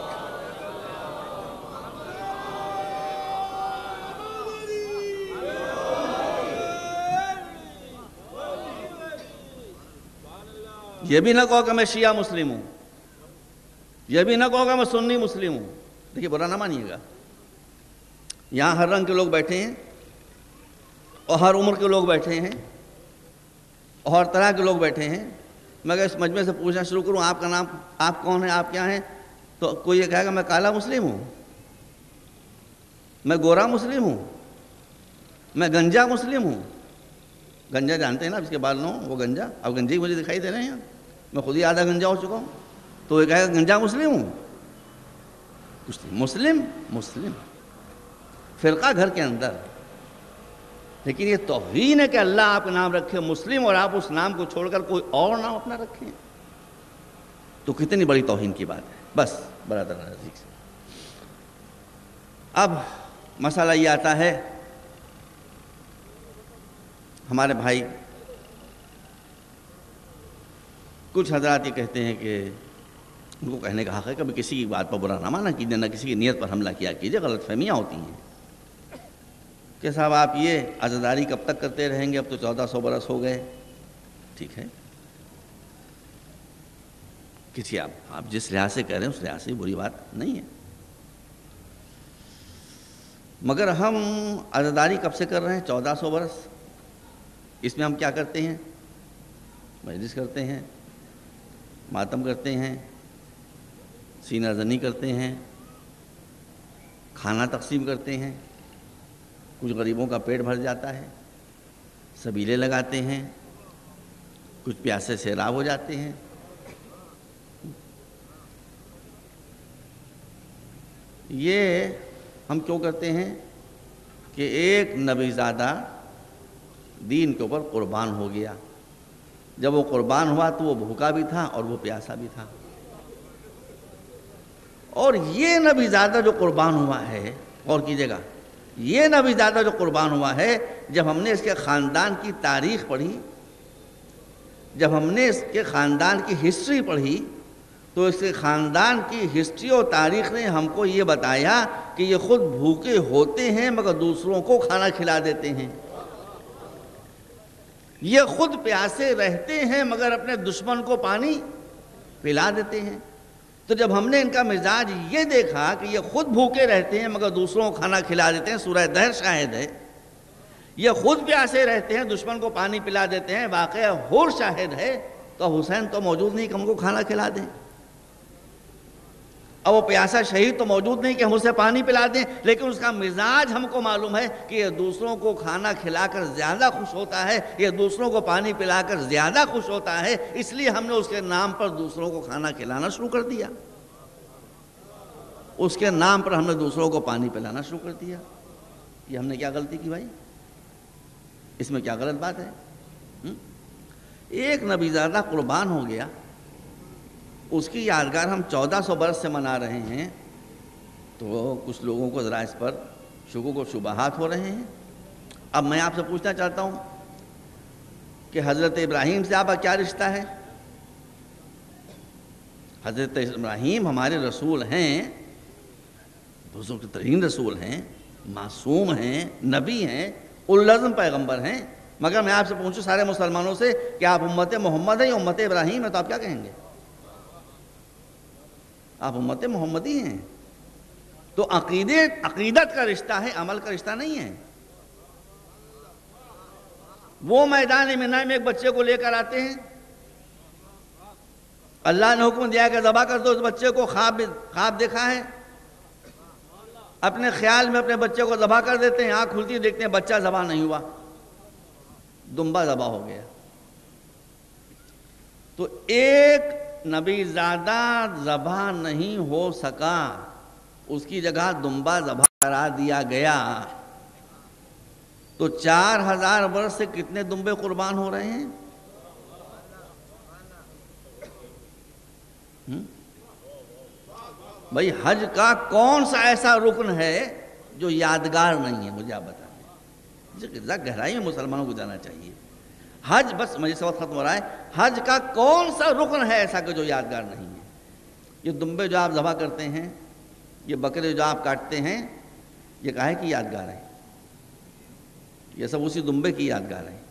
یہ بھی نہ کہو کہ میں شیعہ مسلم ہوں، یہ بھی نہ کہو کہ میں سنی مسلم ہوں. دیکھیے برا نہ مانیے گا، یہاں ہر رنگ کے لوگ بیٹھے ہیں اور ہر عمر کے لوگ بیٹھے ہیں اور ہر طرح کے لوگ بیٹھے ہیں. میں اگر اس مجمع سے پوچھنا شروع کروں آپ کا نام، آپ کون ہیں، آپ کیا ہیں، تو کوئی یہ کہے گا میں کالا مسلم ہوں، میں گورا مسلم ہوں، میں گنجا مسلم ہوں. گنجا جانتے ہیں نا، جس کے بال نہ ہوں وہ گنجا. اب گنجے مجھے دکھائی دے رہے ہیں، میں خود ہی آدھا گنجا ہو چکا ہوں. تو یہ کہے گا گنجا مسلم ہوں، کچھ نہیں. مسلم مسلم فرقہ گھر کے اندر. لیکن یہ توہین ہے کہ اللہ آپ کا نام رکھے مسلم اور آپ اس نام کو چھوڑ کر کوئی اور نام اپنا رکھیں، تو کتنی بڑی توہین کی بات ہے. بس برادر عزیز، اب مسئلہ یہ آتا ہے، ہمارے بھائی کچھ حضرات یہ کہتے ہیں کہ ان کو کہنے کا حق ہے کبھی کسی کی بات پر برا نہ مانا کیجیے، نہ کسی کی نیت پر حملہ کیا کیجیے. غلط فہمیاں ہوتی ہیں کہ صاحب آپ یہ عزاداری کب تک کرتے رہیں گے، اب تو چودہ سو برس ہو گئے. ٹھیک ہے، کسی آپ آپ جس لحاظ سے کہہ رہے ہیں اس لحاظ سے بری بات نہیں ہے، مگر ہم عزاداری کب سے کر رہے ہیں؟ چودہ سو برس. اس میں ہم کیا کرتے ہیں؟ مجلس کرتے ہیں، ماتم کرتے ہیں، سینہ زنی کرتے ہیں، کھانا تقسیم کرتے ہیں، کچھ غریبوں کا پیٹ بھر جاتا ہے، سبیلے لگاتے ہیں، کچھ پیاسے سیراب ہو جاتے ہیں. یہ ہم کیوں کرتے ہیں کہ ایک نبی زادہ دین کے اوپر قربان ہو گیا. جب وہ قربان ہوا تو وہ بھوکا بھی تھا اور وہ پیاسا بھی تھا. اور یہ نبی زادہ جو قربان ہوا ہے، غور کیجئے گا، یہ نبی زادہ جو قربان ہوا ہے، جب ہم نے اس کے خاندان کی تاریخ پڑھی، جب ہم نے اس کے خاندان کی ہسٹری پڑھی، تو اس کے خاندان کی ہسٹری اور تاریخ نے ہم کو یہ بتایا کہ یہ خود بھوکے ہوتے ہیں مگر دوسروں کو کھانا کھلا دیتے ہیں. یہ خود پیاسے رہتے ہیں مگر اپنے دشمن کو پانی پلا دیتے ہیں. تو جب ہم نے ان کا مزاج یہ دیکھا کہ یہ خود بھوکے رہتے ہیں مگر دوسروں کو کھانا کھلا دیتے ہیں، سورہ دہر شاہد ہے. یہ خود پیاسے رہتے ہیں، دشمن کو پانی پلا دیتے ہیں، واقعہ ہور شاہد ہے. تو حسین تو موجود نہیں کہ ہم کو کھانا کھلا دیں. اب وہ پیاسا شہید تو موجود نہیں کہ ہم اسے پانی پلا دیں، لیکن اس کا مزاج ہم کو معلوم ہے کہ یہ دوسروں کو کھانا کھلا کر زیادہ خوش ہوتا ہے، یہ دوسروں کو پانی پلا کر زیادہ خوش ہوتا ہے، اس لیے ہم نے اس کے نام پر دوسروں کو کھانا کھلانا شروع کر دیا، اس کے نام پر ہم نے دوسروں کو پانی پلانا شروع کر دیا۔ یہ ہم نے کیا غلطی کی بھائی؟ اس میں کیا غلط بات ہے؟ ایک نبی زادہ قربان ہو گیا، اس کی یادگار ہم چودہ سو برس سے منا رہے ہیں، تو کچھ لوگوں کو ذرا اس پر شکوک و شبہات ہو رہے ہیں۔ اب میں آپ سے پوچھنا چاہتا ہوں کہ حضرت ابراہیم سے آپ کا کیا رشتہ ہے؟ حضرت ابراہیم ہمارے رسول ہیں، بزرگ ترین رسول ہیں، معصوم ہیں، نبی ہیں، اولوالعزم پیغمبر ہیں، مگر میں آپ سے پوچھوں سارے مسلمانوں سے کہ آپ امت محمد ہیں یا امت ابراہیم ہیں، تو آپ کیا کہیں گے؟ آپ امت محمدی ہیں۔ تو عقیدت عقیدت کا رشتہ ہے، عمل کا رشتہ نہیں ہے۔ وہ میدان مینا میں ایک بچے کو لے کر آتے ہیں، اللہ نے حکم دیا کہ ذبح کر دو اس بچے کو، خواب خواب دیکھا ہے، اپنے خیال میں اپنے بچے کو ذبح کر دیتے ہیں، آنکھ کھلتی ہے دیکھتے ہیں بچہ ذبح نہیں ہوا، دمبا ذبح ہو گیا۔ تو ایک نبی زادہ ذبح نہیں ہو سکا، اس کی جگہ دمبا ذبح کرا دیا گیا، تو چار ہزار برس سے کتنے دمبے قربان ہو رہے ہیں؟ بھائی حج کا کون سا ایسا رکن ہے جو یادگار نہیں ہے؟ مجھے آپ بتائیں، گہرائی میں مسلمانوں کو جانا چاہیے۔ حج، بس مجھے سوال ختم ہو رہا ہے، حج کا کون سا رکن ہے ایسا کہ جو یادگار نہیں ہے؟ یہ دمبے جو آپ ذبح کرتے ہیں، یہ بکرے جو آپ کاٹتے ہیں، یہ کاہے کی یادگار ہے؟ یہ سب اسی دمبے کی یادگار ہے۔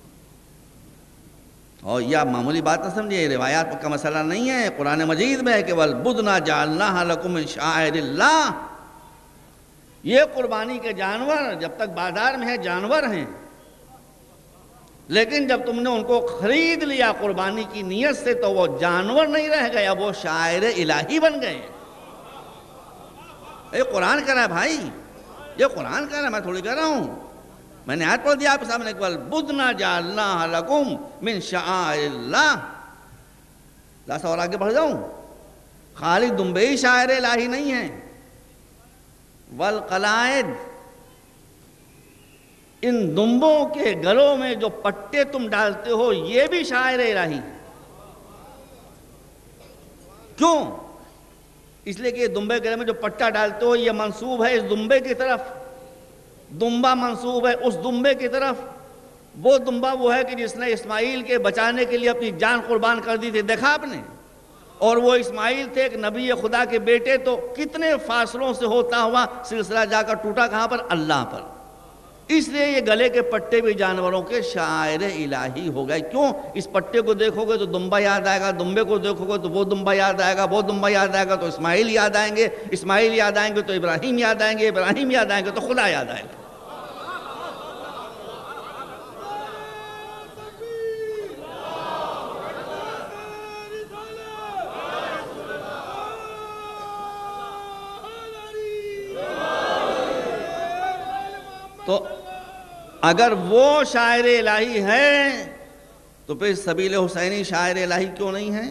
اور یہ آپ معمولی بات نہ سمجھیں، یہ روایات کا مسئلہ نہیں ہے، قرآن مجید میں ہے کہ وَالْبُدْنَ جَعَلْنَاهَا لَكُم مِّن شَعَائِرِ اللَّهِ، یہ قربانی کے جانور جب تک بازار میں ہے جانور ہیں، لیکن جب تم نے ان کو خرید لیا قربانی کی نیت سے تو وہ جانور نہیں رہ گئے، اب وہ شاعر الہی بن گئے۔ یہ قرآن کہہ رہا ہے بھائی، یہ قرآن کہہ رہا ہے، میں تھوڑی کہہ رہا ہوں۔ میں نے آیت پڑھ دیا آپ کے سامنے، وَالْبُدْنَ جَعَلْنَاهَا لَكُم مِّن شَعَائِرِ اللَّهِ۔ لاسا اور آگے بڑھ جاؤں، خالی دمبے ہی شاعر الہی نہیں ہیں، وَالْقَلَائِدِ، ان دمبوں کے گلوں میں جو پٹے تم ڈالتے ہو یہ بھی شاعر الہی۔ کیوں؟ اس لیے کہ یہ دمبے کے گلے میں جو پٹا ڈالتے ہو یہ منسوب ہے اس دمبے کی طرف، دمبا منسوب ہے اس دمبے کی طرف۔ وہ دمبا وہ ہے کہ جس نے اسماعیل کے بچانے کے لیے اپنی جان قربان کر دی تھی، دیکھا آپ نے؟ اور وہ اسماعیل تھے ایک نبی خدا کے بیٹے، تو کتنے فاصلوں سے ہوتا ہوا سلسلہ جا کر ٹوٹا کہاں پر؟ اللہ پر۔ اس لیے یہ گلے کے پٹے بھی جانوروں کے شاعر الہی ہو گئے۔ کیوں؟ اس پٹے کو دیکھو گے تو دمبا یاد آئے گا، دمبے کو دیکھو گے تو وہ دمبا یاد آئے گا، وہ دمبا یاد آئے گا تو اسماعیل یاد آئیں گے، اسماعیل یاد آئیں گے تو ابراہیم یاد آئیں گے، ابراہیم یاد آئیں گے تو خدا یاد آئے گا۔ تو اگر وہ شاعر الہی ہے تو پھر سبیل حسینی شاعر الہی کیوں نہیں ہے؟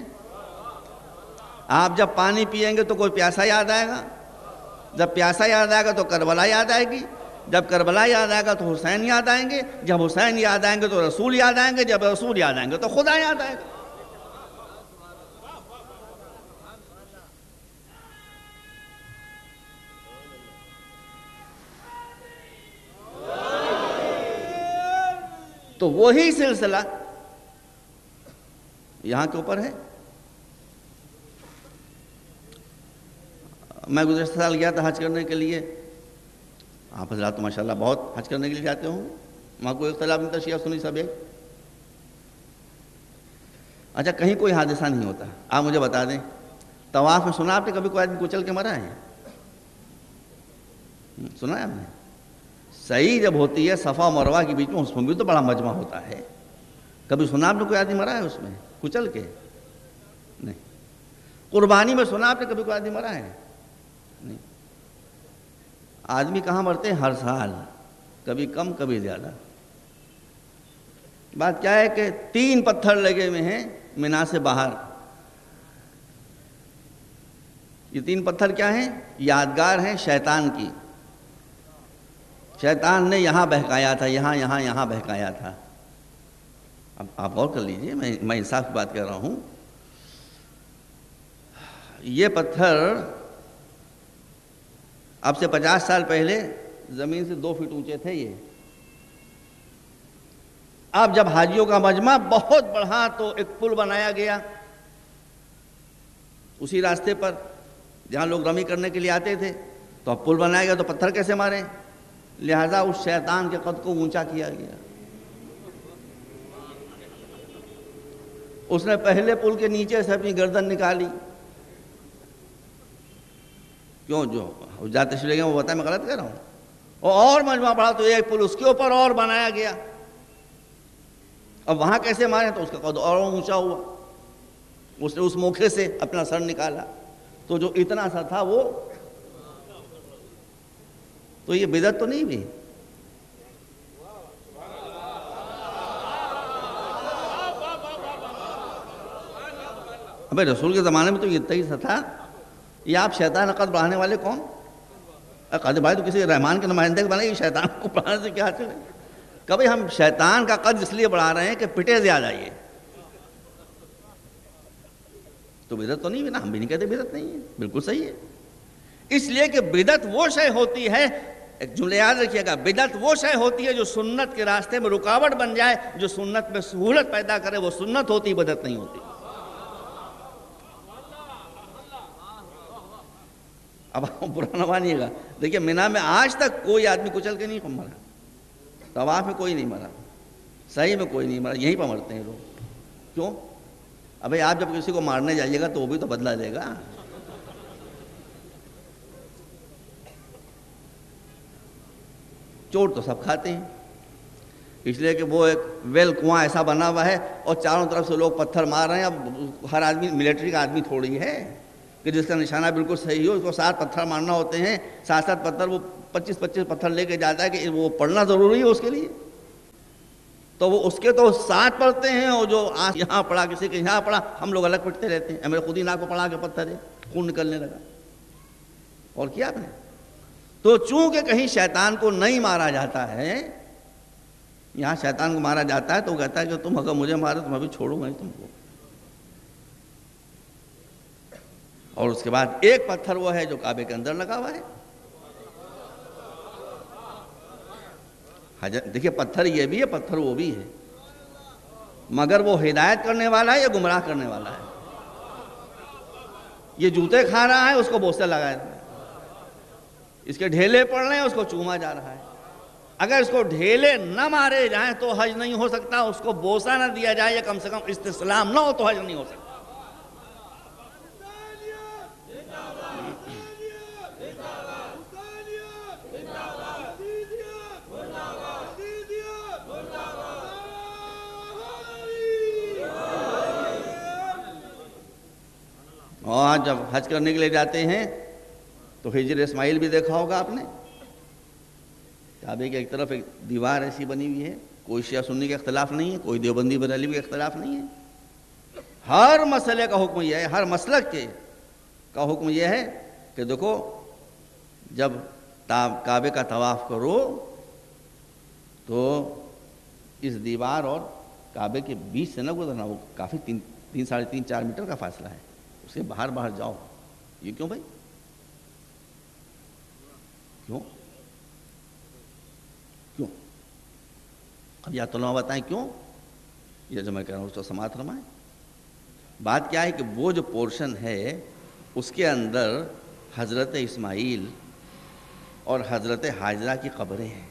آپ جب پانی پیئیں گے تو کوئی پیاسا یاد آئے گا، جب پیاسا یاد آئے گا تو کربلا یاد آئے گی، جب کربلا یاد آئے گا تو حسین یاد آئیں گے، جب حسین یاد آئیں گے تو رسول یاد آئیں گے، جب رسول یاد آئیں گے تو خدا یاد آئے گا۔ تو وہی سلسلہ یہاں کے اوپر ہے۔ میں گزشتہ سال گیا تھا حج کرنے کے لیے، آپ حضرات تو ماشاءاللہ بہت حج کرنے کے لیے جاتے ہوں، وہاں کوئی اختلاف نہیں تھا، شیعہ سنی سب ایک۔ اچھا کہیں کوئی حادثہ نہیں ہوتا، آپ مجھے بتا دیں طواف میں سنا آپ نے کبھی کوئی آدمی کچل کے مرا ہے؟ سنا ہے آپ نے؟ صحیح جب ہوتی ہے صفا و مروہ کے بیچ میں، اس میں بھی تو بڑا مجمع ہوتا ہے، کبھی سنا آپ نے کوئی آدمی مرا ہے اس میں کچل کے؟ نہیں۔ قربانی میں سنا آپ نے کبھی کوئی آدمی مرا ہے؟ نہیں. آدمی کہاں مرتے ہیں؟ ہر سال، کبھی کم کبھی زیادہ. بات کیا ہے کہ تین پتھر لگے ہوئے ہیں مینا سے باہر. یہ تین پتھر کیا ہیں؟ یادگار ہیں شیطان کی. شیطان نے یہاں بہکایا تھا، یہاں یہاں یہاں بہکایا تھا. اب آپ غور کر لیجئے، میں میں انصاف کی بات کر رہا ہوں. یہ پتھر اب سے پچاس سال پہلے زمین سے دو فٹ اونچے تھے. یہ اب جب حاجیوں کا مجمع بہت بڑھا تو ایک پل بنایا گیا اسی راستے پر جہاں لوگ رمی کرنے کے لیے آتے تھے. تو اب پل بنایا گیا تو پتھر کیسے ماریں؟ لہذا اس شیطان کے قد کو اونچا کیا گیا. اس نے پہلے پل کے نیچے سے اپنی گردن نکالی. کیوں؟ جو حجات تشریح گئے وہ بتائیں، میں غلط کہہ رہا ہوں. اور مجمع بڑھا تو ایک پل اس کے اوپر اور بنایا گیا. اب وہاں کیسے مارے؟ تو اس کا قد اور اونچا ہوا. اس نے اس موقع سے اپنا سر نکالا تو جو اتنا سا تھا وہ. تو یہ بدعت تو نہیں بھی؟ ابھی رسول کے زمانے میں تو یہ اتنا ہی سا تھا. یہ آپ شیطان قد بڑھانے والے کون؟ قد بھائی تو کسی رحمان کے نمائندے کو بنائے، شیطان کو بڑھانے سے کیا حاصل ہے؟ کبھی ہم شیطان کا قد اس لیے بڑھا رہے ہیں کہ پٹے زیادہ یہ. تو بدعت تو نہیں بھی نا؟ ہم بھی نہیں کہتے بدعت نہیں ہے، بالکل صحیح ہے. اس لیے کہ بدعت وہ شے ہوتی ہے، ایک جملہ یاد رکھیے گا، بدعت وہ شے ہوتی ہے جو سنت کے راستے میں رکاوٹ بن جائے. جو سنت میں سہولت پیدا کرے وہ سنت ہوتی، بدعت نہیں ہوتی. اب برا نہ مانیے گا، دیکھیے مینا میں آج تک کوئی آدمی کچل کے نہیں مرا. طواف میں کوئی نہیں مرا، صحیح میں کوئی نہیں مرا. یہیں پر مرتے ہیں لوگ. کیوں؟ ابھی آپ جب کسی کو مارنے جائیے گا تو وہ بھی تو بدلہ دے گا. چوٹ تو سب کھاتے ہیں، اس لیے کہ وہ ایک ویل کنواں ایسا بنا ہوا ہے اور چاروں طرف سے لوگ پتھر مار رہے ہیں. اب ہر آدمی ملٹری کا آدمی تھوڑی ہے کہ جس کا نشانہ بالکل صحیح ہو. اس کو سات پتھر مارنا ہوتے ہیں، سات سات پتھر. وہ پچیس پچیس پتھر لے کے جاتا ہے کہ وہ پڑھنا ضروری ہے اس کے لیے. تو وہ اس کے تو سات پڑھتے ہیں، اور جو یہاں پڑھا کسی کے یہاں پڑھا، ہم لوگ الگ پڑھتے رہتے ہیں. میرے خود ہی ناک کو پڑھا کے پتھر ہے، خون نکلنے لگا. اور کیا آپ نے؟ تو چونکہ کہیں شیطان کو نہیں مارا جاتا ہے، یہاں شیطان کو مارا جاتا ہے تو وہ کہتا ہے کہ تم اگر مجھے مارے تو میں بھی چھوڑوں گا نہیں تم کو. اور اس کے بعد ایک پتھر وہ ہے جو کعبے کے اندر لگا ہوا ہے. دیکھیے پتھر یہ بھی ہے، پتھر وہ بھی ہے، مگر وہ ہدایت کرنے والا ہے یا گمراہ کرنے والا ہے؟ یہ جوتے کھا رہا ہے، اس کو بوسے لگائے، اس کے ڈھیلے پڑ رہے ہیں، اس کو چوما جا رہا ہے. اگر اس کو ڈھیلے نہ مارے جائیں تو حج نہیں ہو سکتا. اس کو بوسہ نہ دیا جائے یا کم سے کم استسلام نہ ہو تو حج نہیں ہو سکتا. اور جب حج کرنے کے لیے جاتے ہیں تو ہجر اسماعیل بھی دیکھا ہوگا آپ نے. کعبے کے ایک طرف ایک دیوار ایسی بنی ہوئی ہے. کوئی شیعہ سنی کا اختلاف نہیں ہے، کوئی دیوبندی بریلوی کا اختلاف نہیں ہے. ہر مسئلے کا حکم یہ ہے، ہر مسلک کے کا حکم یہ ہے کہ دیکھو جب کعبے کا طواف کرو تو اس دیوار اور کعبے کے بیچ سے نہ گزرنا. وہ کافی تین تین ساڑھے تین چار میٹر کا فاصلہ ہے، اس کے باہر باہر جاؤ. یہ کیوں بھائی؟ کیوں کیوں اب یا تو نہ بتائیں کیوں. یہ جو میں کہہ رہا ہوں اس کو سماعت فرمائیں. بات کیا ہے کہ وہ جو پورشن ہے اس کے اندر حضرت اسماعیل اور حضرت حاجرہ کی قبریں ہیں.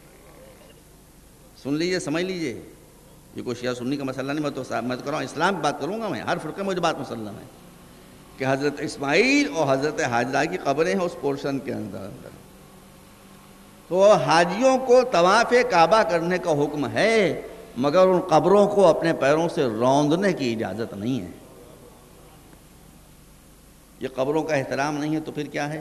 سن لیجئے، سمجھ لیجئے. یہ کوئی شیعہ سنی کا مسئلہ نہیں، میں تو میں تو کر رہا ہوں اسلام کی بات کروں گا. میں ہر فرقے میں مجھے بات مسلم ہے کہ حضرت اسماعیل اور حضرت حاجرہ کی قبریں ہیں اس پورشن کے اندر. تو حاجیوں کو طواف کعبہ کرنے کا حکم ہے، مگر ان قبروں کو اپنے پیروں سے روندنے کی اجازت نہیں ہے. یہ قبروں کا احترام نہیں ہے تو پھر کیا ہے؟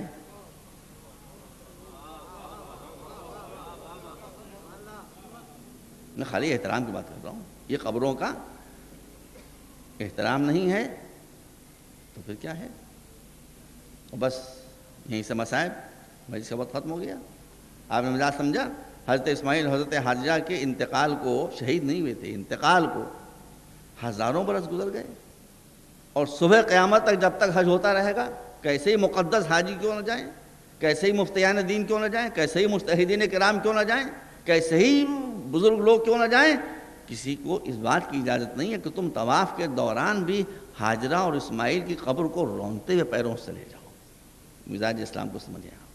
میں خالی احترام کی بات کر رہا ہوں. یہ قبروں کا احترام نہیں ہے تو پھر کیا ہے؟ بس یہیں سے مصائب. مجلس کا وقت ختم ہو گیا. آپ نے مزاج سمجھا؟ حضرت اسماعیل حضرت حاجرہ کے انتقال کو شہید نہیں ہوئے تھے، انتقال کو ہزاروں برس گزر گئے، اور صبح قیامت تک جب تک حج ہوتا رہے گا کیسے ہی مقدس حاجی کیوں نہ جائیں، کیسے ہی مفتیان دین کیوں نہ جائیں، کیسے ہی مجتہدین کرام کیوں نہ جائیں، کیسے ہی بزرگ لوگ کیوں نہ جائیں، کسی کو اس بات کی اجازت نہیں ہے کہ تم طواف کے دوران بھی حاجرہ اور اسماعیل کی قبر کو رونتے ہوئے پیروں سے لے جاؤ. مزاج اسلام کو سمجھیں آپ.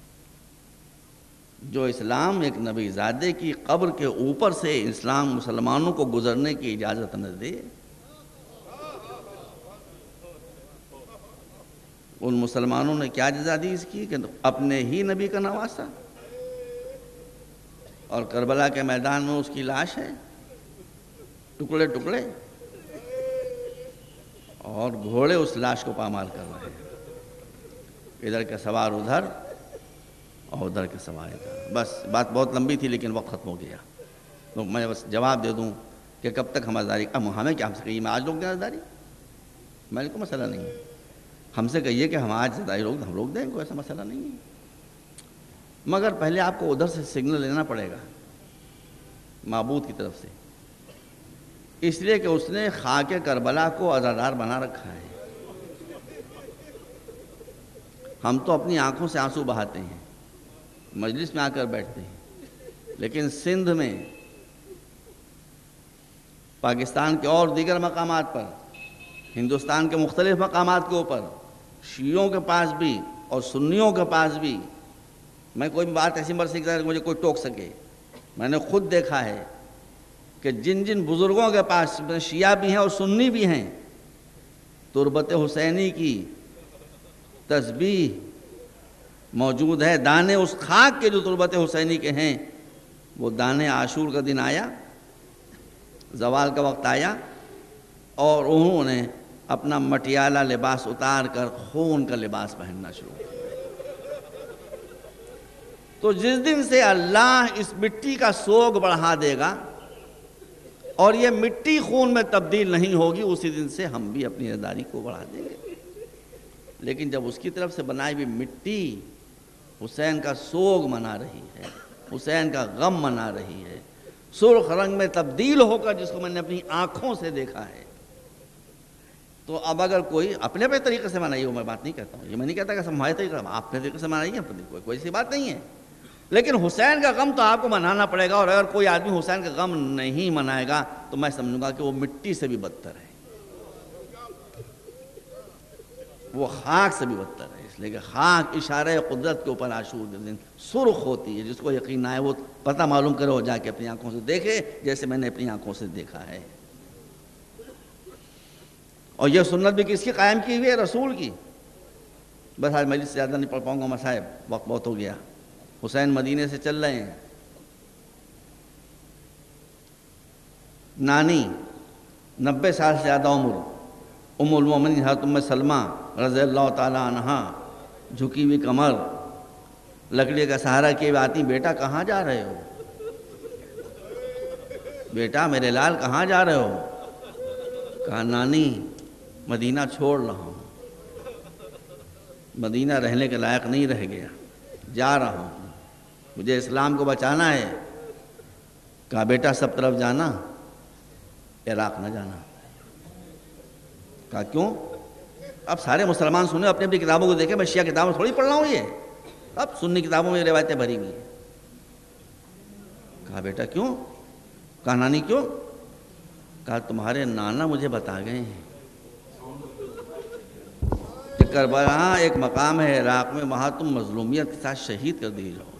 جو اسلام ایک نبی زادے کی قبر کے اوپر سے اسلام مسلمانوں کو گزرنے کی اجازت نہ دے، ان مسلمانوں نے کیا جزا دی اس کی کہ اپنے ہی نبی کا نواسا، اور کربلا کے میدان میں اس کی لاش ہے ٹکڑے ٹکڑے، اور گھوڑے اس لاش کو پامال کر رہے ہیں، ادھر کے سوار ادھر اور ادھر کے سوار ادھر. بس بات بہت لمبی تھی لیکن وقت ختم ہو گیا. تو میں بس جواب دے دوں کہ کب تک ہم آزاداری، اب ہمیں کیا ہم سے کہیے میں آج روک دیں آزاداری؟ میں کو مسئلہ نہیں ہے. ہم سے کہیے کہ ہم آج آزاداری روک دیں، ہم روک دیں، کوئی ایسا مسئلہ نہیں ہے. مگر پہلے آپ کو ادھر سے سگنل لینا پڑے گا معبود کی طرف سے، اس لیے کہ اس نے خاک کربلا کو عزادار بنا رکھا ہے. ہم تو اپنی آنکھوں سے آنسو بہاتے ہیں، مجلس میں آ کر بیٹھتے ہیں، لیکن سندھ میں، پاکستان کے اور دیگر مقامات پر، ہندوستان کے مختلف مقامات کے اوپر، شیعوں کے پاس بھی اور سنیوں کے پاس بھی، میں کوئی بات ایسی مر سکتا ہے کہ مجھے کوئی ٹوک سکے. میں نے خود دیکھا ہے کہ جن جن بزرگوں کے پاس شیعہ بھی ہیں اور سنی بھی ہیں، تربت حسینی کی تسبیح موجود ہے. دانے اس خاک کے جو تربت حسینی کے ہیں، وہ دانے عاشور کا دن آیا، زوال کا وقت آیا، اور انہوں نے اپنا مٹیالہ لباس اتار کر خون کا لباس پہننا شروع کیا. تو جس دن سے اللہ اس مٹی کا سوگ بڑھا دے گا اور یہ مٹی خون میں تبدیل نہیں ہوگی، اسی دن سے ہم بھی اپنی آزاداری کو بڑھا دیں گے. لیکن جب اس کی طرف سے بنائی ہوئی مٹی حسین کا سوگ منا رہی ہے، حسین کا غم منا رہی ہے، سرخ رنگ میں تبدیل ہو کر، جس کو میں نے اپنی آنکھوں سے دیکھا ہے، تو اب اگر کوئی اپنے اپنے طریقے سے منائیے، وہ میں بات نہیں کہتا ہوں، یہ میں نہیں کہتا کہ ہمارے طریقے سے، آپ اپنے طریقے سے منائیے، کوئی کوئی ایسی بات نہیں ہے. لیکن حسین کا غم تو آپ کو منانا پڑے گا، اور اگر کوئی آدمی حسین کا غم نہیں منائے گا تو میں سمجھوں گا کہ وہ مٹی سے بھی بدتر ہے، وہ خاک سے بھی بدتر ہے. اس لیے کہ خاک اشارہ قدرت کے اوپر عاشور کے دن سرخ ہوتی ہے. جس کو یقین نہ آئے وہ پتہ معلوم کرے اور جا کے اپنی آنکھوں سے دیکھے، جیسے میں نے اپنی آنکھوں سے دیکھا ہے. اور یہ سنت بھی کس کی قائم کی ہوئی ہے؟ رسول کی. بس آج مجلس سے زیادہ نہیں پڑھ پاؤں گا مصائب، وقت بہت ہو گیا. حسین مدینے سے چل رہے ہیں، نانی نبے سال سے زیادہ عمر، ام المومنین حضرت ام سلمہ رضی اللہ تعالی عنہا، جھکی ہوئی کمر، لکڑی کا سہارا کیے ہوئے آتی، بیٹا کہاں جا رہے ہو؟ بیٹا میرے لال کہاں جا رہے ہو؟ کہا نانی مدینہ چھوڑ رہا ہوں، مدینہ رہنے کے لائق نہیں رہ گیا، جا رہا ہوں، مجھے اسلام کو بچانا ہے. کہا بیٹا سب طرف جانا، عراق نہ جانا. کہا کیوں؟ اب سارے مسلمان سنیں، اپنی اپنی کتابوں کو دیکھیں، میں شیعہ کتابوں تھوڑی پڑھ رہا ہوں، یہ اب سنی کتابوں میں روایتیں بھری ہوئی ہیں. کہا بیٹا کیوں؟ کہا نانی کیوں؟ کہا تمہارے نانا مجھے بتا گئے ہیں کہ کربلا ایک مقام ہے عراق میں، وہاں تم مظلومیت کے ساتھ شہید کر دیے جاؤ گے.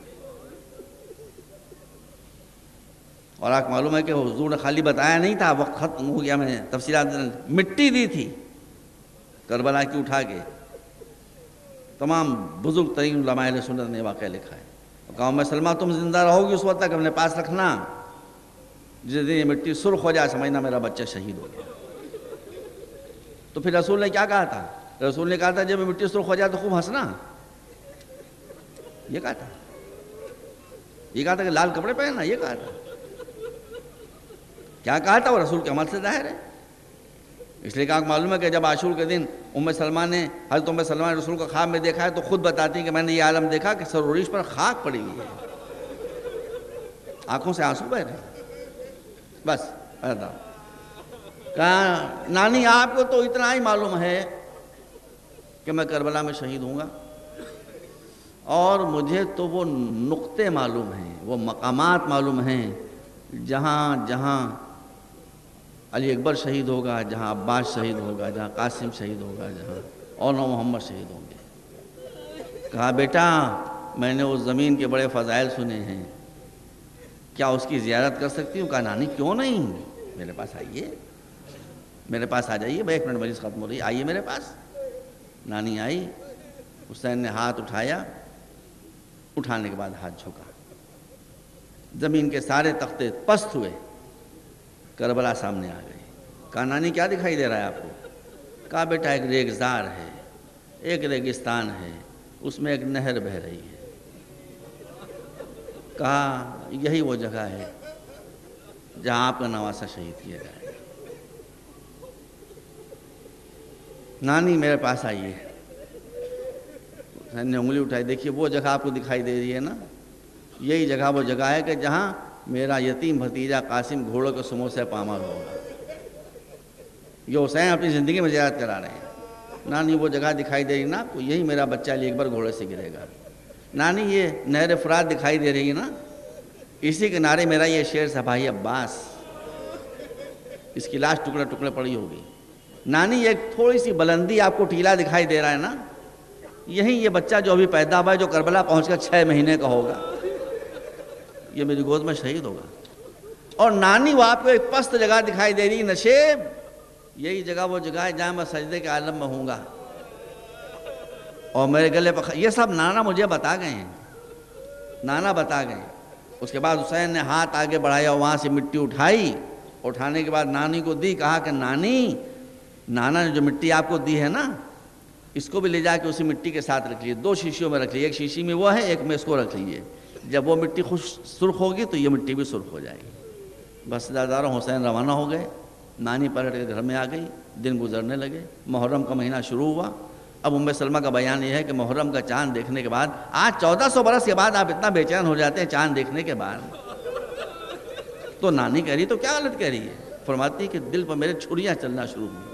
اور آپ معلوم ہے کہ حضور نے خالی بتایا نہیں تھا، وقت ختم ہو گیا، میں نے تفصیلات مٹی دی تھی کربلا کی اٹھا کے. تمام بزرگ ترین علماء اہل سنت نے واقعہ لکھا ہے. کہا ام سلمہ تم زندہ رہو گی اس وقت تک اپنے پاس رکھنا، جس دن یہ مٹی سرخ ہو جائے سمجھنا میرا بچہ شہید ہو گیا. تو پھر رسول نے کیا کہا تھا؟ رسول نے کہا تھا جب مٹی سرخ ہو جائے تو خوب ہنسنا، یہ کہا تھا، یہ کہا تھا کہ لال کپڑے پہننا، یہ کہا تھا، کیا کہا تھا وہ رسول کے عمل سے ظاہر ہے۔ اس لیے کہ معلوم ہے کہ جب عاشور کے دن ام سلمہ نے حضرت ام سلمہ نے رسول کو خواب میں دیکھا ہے تو خود بتاتی ہیں کہ میں نے یہ عالم دیکھا کہ سر و ریش پر خاک پڑی ہوئی ہے، آنکھوں سے آنسو بہ رہے ہیں۔ بس ادا کہا نانی آپ کو تو اتنا ہی معلوم ہے کہ میں کربلا میں شہید ہوں گا، اور مجھے تو وہ نقطے معلوم ہیں، وہ مقامات معلوم ہیں جہاں جہاں علی اکبر شہید ہوگا، جہاں عباس شہید ہوگا، جہاں قاسم شہید ہوگا، جہاں اور نو محمد شہید ہوں گے۔ کہا بیٹا میں نے اس زمین کے بڑے فضائل سنے ہیں، کیا اس کی زیارت کر سکتی ہوں؟ کہا نانی کیوں نہیں، میرے پاس آئیے، میرے پاس آ جائیے، ایک منٹ مجلس ختم ہو رہی ہے، آئیے میرے پاس۔ نانی آئی، حسین نے ہاتھ اٹھایا، اٹھانے کے بعد ہاتھ جھکا، زمین کے سارے تختے پست ہوئے، کربلا سامنے آ گئی۔ کہا نانی کیا دکھائی دے رہا ہے آپ کو؟ کہا بیٹا ایک ریگزار ہے، ایک ریگستان ہے، اس میں ایک نہر بہہ رہی ہے۔ کہا یہی وہ جگہ ہے جہاں آپ کا نواسہ شہید کیا جائے۔ نانی میرے پاس آئیے، حسین نے انگلی اٹھائی، دیکھیے وہ جگہ آپ کو دکھائی دے رہی ہے نا، یہی جگہ وہ جگہ ہے کہ جہاں میرا یتیم بھتیجا قاسم گھوڑوں کے سموں سے پامال ہوگا۔ یہ حسین اپنی زندگی میں زیارت کرا رہے ہیں۔ نانی وہ جگہ دکھائی دے رہی نا آپ کو، یہی میرا بچہ علی اکبر گھوڑے سے گرے گا۔ نانی یہ نہر فرات دکھائی دے رہی ہے نا، اسی کنارے میرا یہ شیر تھا بھائی عباس، اس کی لاش ٹکڑے ٹکڑے پڑی ہوگی۔ نانی یہ تھوڑی سی بلندی آپ کو ٹیلا دکھائی دے رہا ہے نا، یہی یہ بچہ جو ابھی پیدا ہوا ہے جو کربلا پہنچ کر چھ مہینے کا ہوگا، یہ میری گود میں شہید ہوگا۔ اور نانی وہ آپ کو ایک پست جگہ دکھائی دے رہی، نشیب یہی جگہ وہ جگہ ہے جہاں میں سجدے کے عالم میں ہوں گا، اور میرے گلے پر یہ سب نانا مجھے بتا گئے ہیں، نانا بتا گئے ہیں۔ اس کے بعد حسین نے ہاتھ آگے بڑھایا، وہاں سے مٹی اٹھائی، اٹھانے کے بعد نانی کو دی، کہا کہ نانی نانا نے جو مٹی آپ کو دی ہے نا، اس کو بھی لے جا کے اسی مٹی کے ساتھ رکھ لیجیے، دو شیشیوں میں رکھ لیجیے، ایک شیشی میں وہ ہے، ایک میں اس کو رکھ لیجیے، جب وہ مٹی خوش سرخ ہوگی تو یہ مٹی بھی سرخ ہو جائے گی۔ بس داداروں حسین روانہ ہو گئے، نانی پلٹ کے گھر میں آ گئی، دن گزرنے لگے، محرم کا مہینہ شروع ہوا۔ اب ام سلمہ کا بیان یہ ہے کہ محرم کا چاند دیکھنے کے بعد، آج چودہ سو برس کے بعد آپ اتنا بے چین ہو جاتے ہیں چاند دیکھنے کے بعد، تو نانی کہہ رہی تو کیا غلط کہہ رہی ہے؟ فرماتی کہ دل پر میرے چھریاں چلنا شروع ہوئی،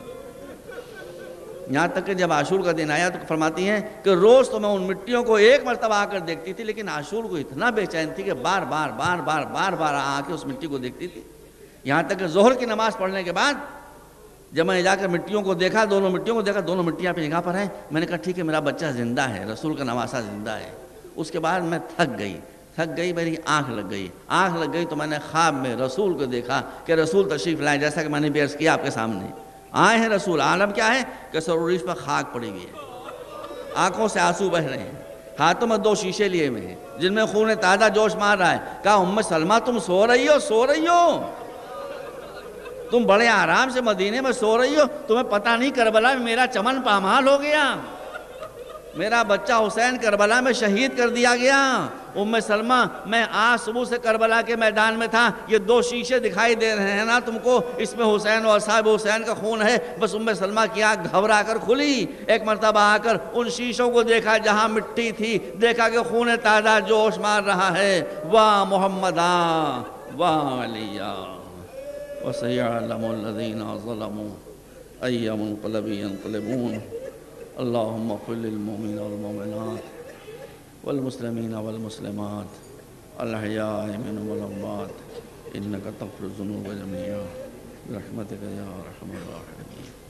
یہاں تک کہ جب عاشور کا دن آیا تو فرماتی ہیں کہ روز تو میں ان مٹیوں کو ایک مرتبہ آ کر دیکھتی تھی، لیکن عاشور کو اتنا بے چین تھی کہ بار بار بار بار بار بار آ کے اس مٹی کو دیکھتی تھی، یہاں تک کہ ظہر کی نماز پڑھنے کے بعد جب میں نے جا کر مٹیوں کو دیکھا، دونوں مٹیوں کو دیکھا، دونوں مٹیاں اپنی جگہ پر ہیں، میں نے کہا ٹھیک ہے میرا بچہ زندہ ہے، رسول کا نواسہ زندہ ہے۔ اس کے بعد میں تھک گئی تھک گئی میری آنکھ لگ گئی آنکھ لگ گئی تو میں نے خواب میں رسول کو دیکھا کہ رسول تشریف لائے، جیسا کہ میں نے بھی عرض کیا آپ کے سامنے، آئے ہیں رسول، عالم کیا ہے کہ سر و ریش پر خاک پڑی ہوئی ہے، آنکھوں سے آنسو بہ رہے ہیں، ہاتھوں میں دو شیشے لیے ہوئے ہیں جن میں خون تازہ جوش مار رہا ہے۔ کہا ام سلمہ تم سو رہی ہو سو رہی ہو تم بڑے آرام سے مدینے میں سو رہی ہو، تمہیں پتہ نہیں کربلا میں میرا چمن پامال ہو گیا، میرا بچہ حسین کربلا میں شہید کر دیا گیا۔ ام سلمہ میں آج صبح سے کربلا کے میدان میں تھا، یہ دو شیشے دکھائی دے رہے ہیں نا تم کو، اس میں حسین اور اصحاب حسین کا خون ہے۔ بس ام سلمہ کی آنکھ گھبرا کر کھلی، ایک مرتبہ آ کر ان شیشوں کو دیکھا جہاں مٹی تھی، دیکھا کہ خون تازہ جوش مار رہا ہے، واہ محمدہ واہ علیہ وَسَيَعْلَمُ الَّذِينَ ظَلَمُوا أَيَّ مُنقَلَبٍ يَنقَلِبُونَ اللهم اغفر للمؤمنين والمؤمنات والمسلمين والمسلمات الأحياء منهم والأموات إنك تغفر الذنوب جميعا برحمتك يا أرحم الراحمين۔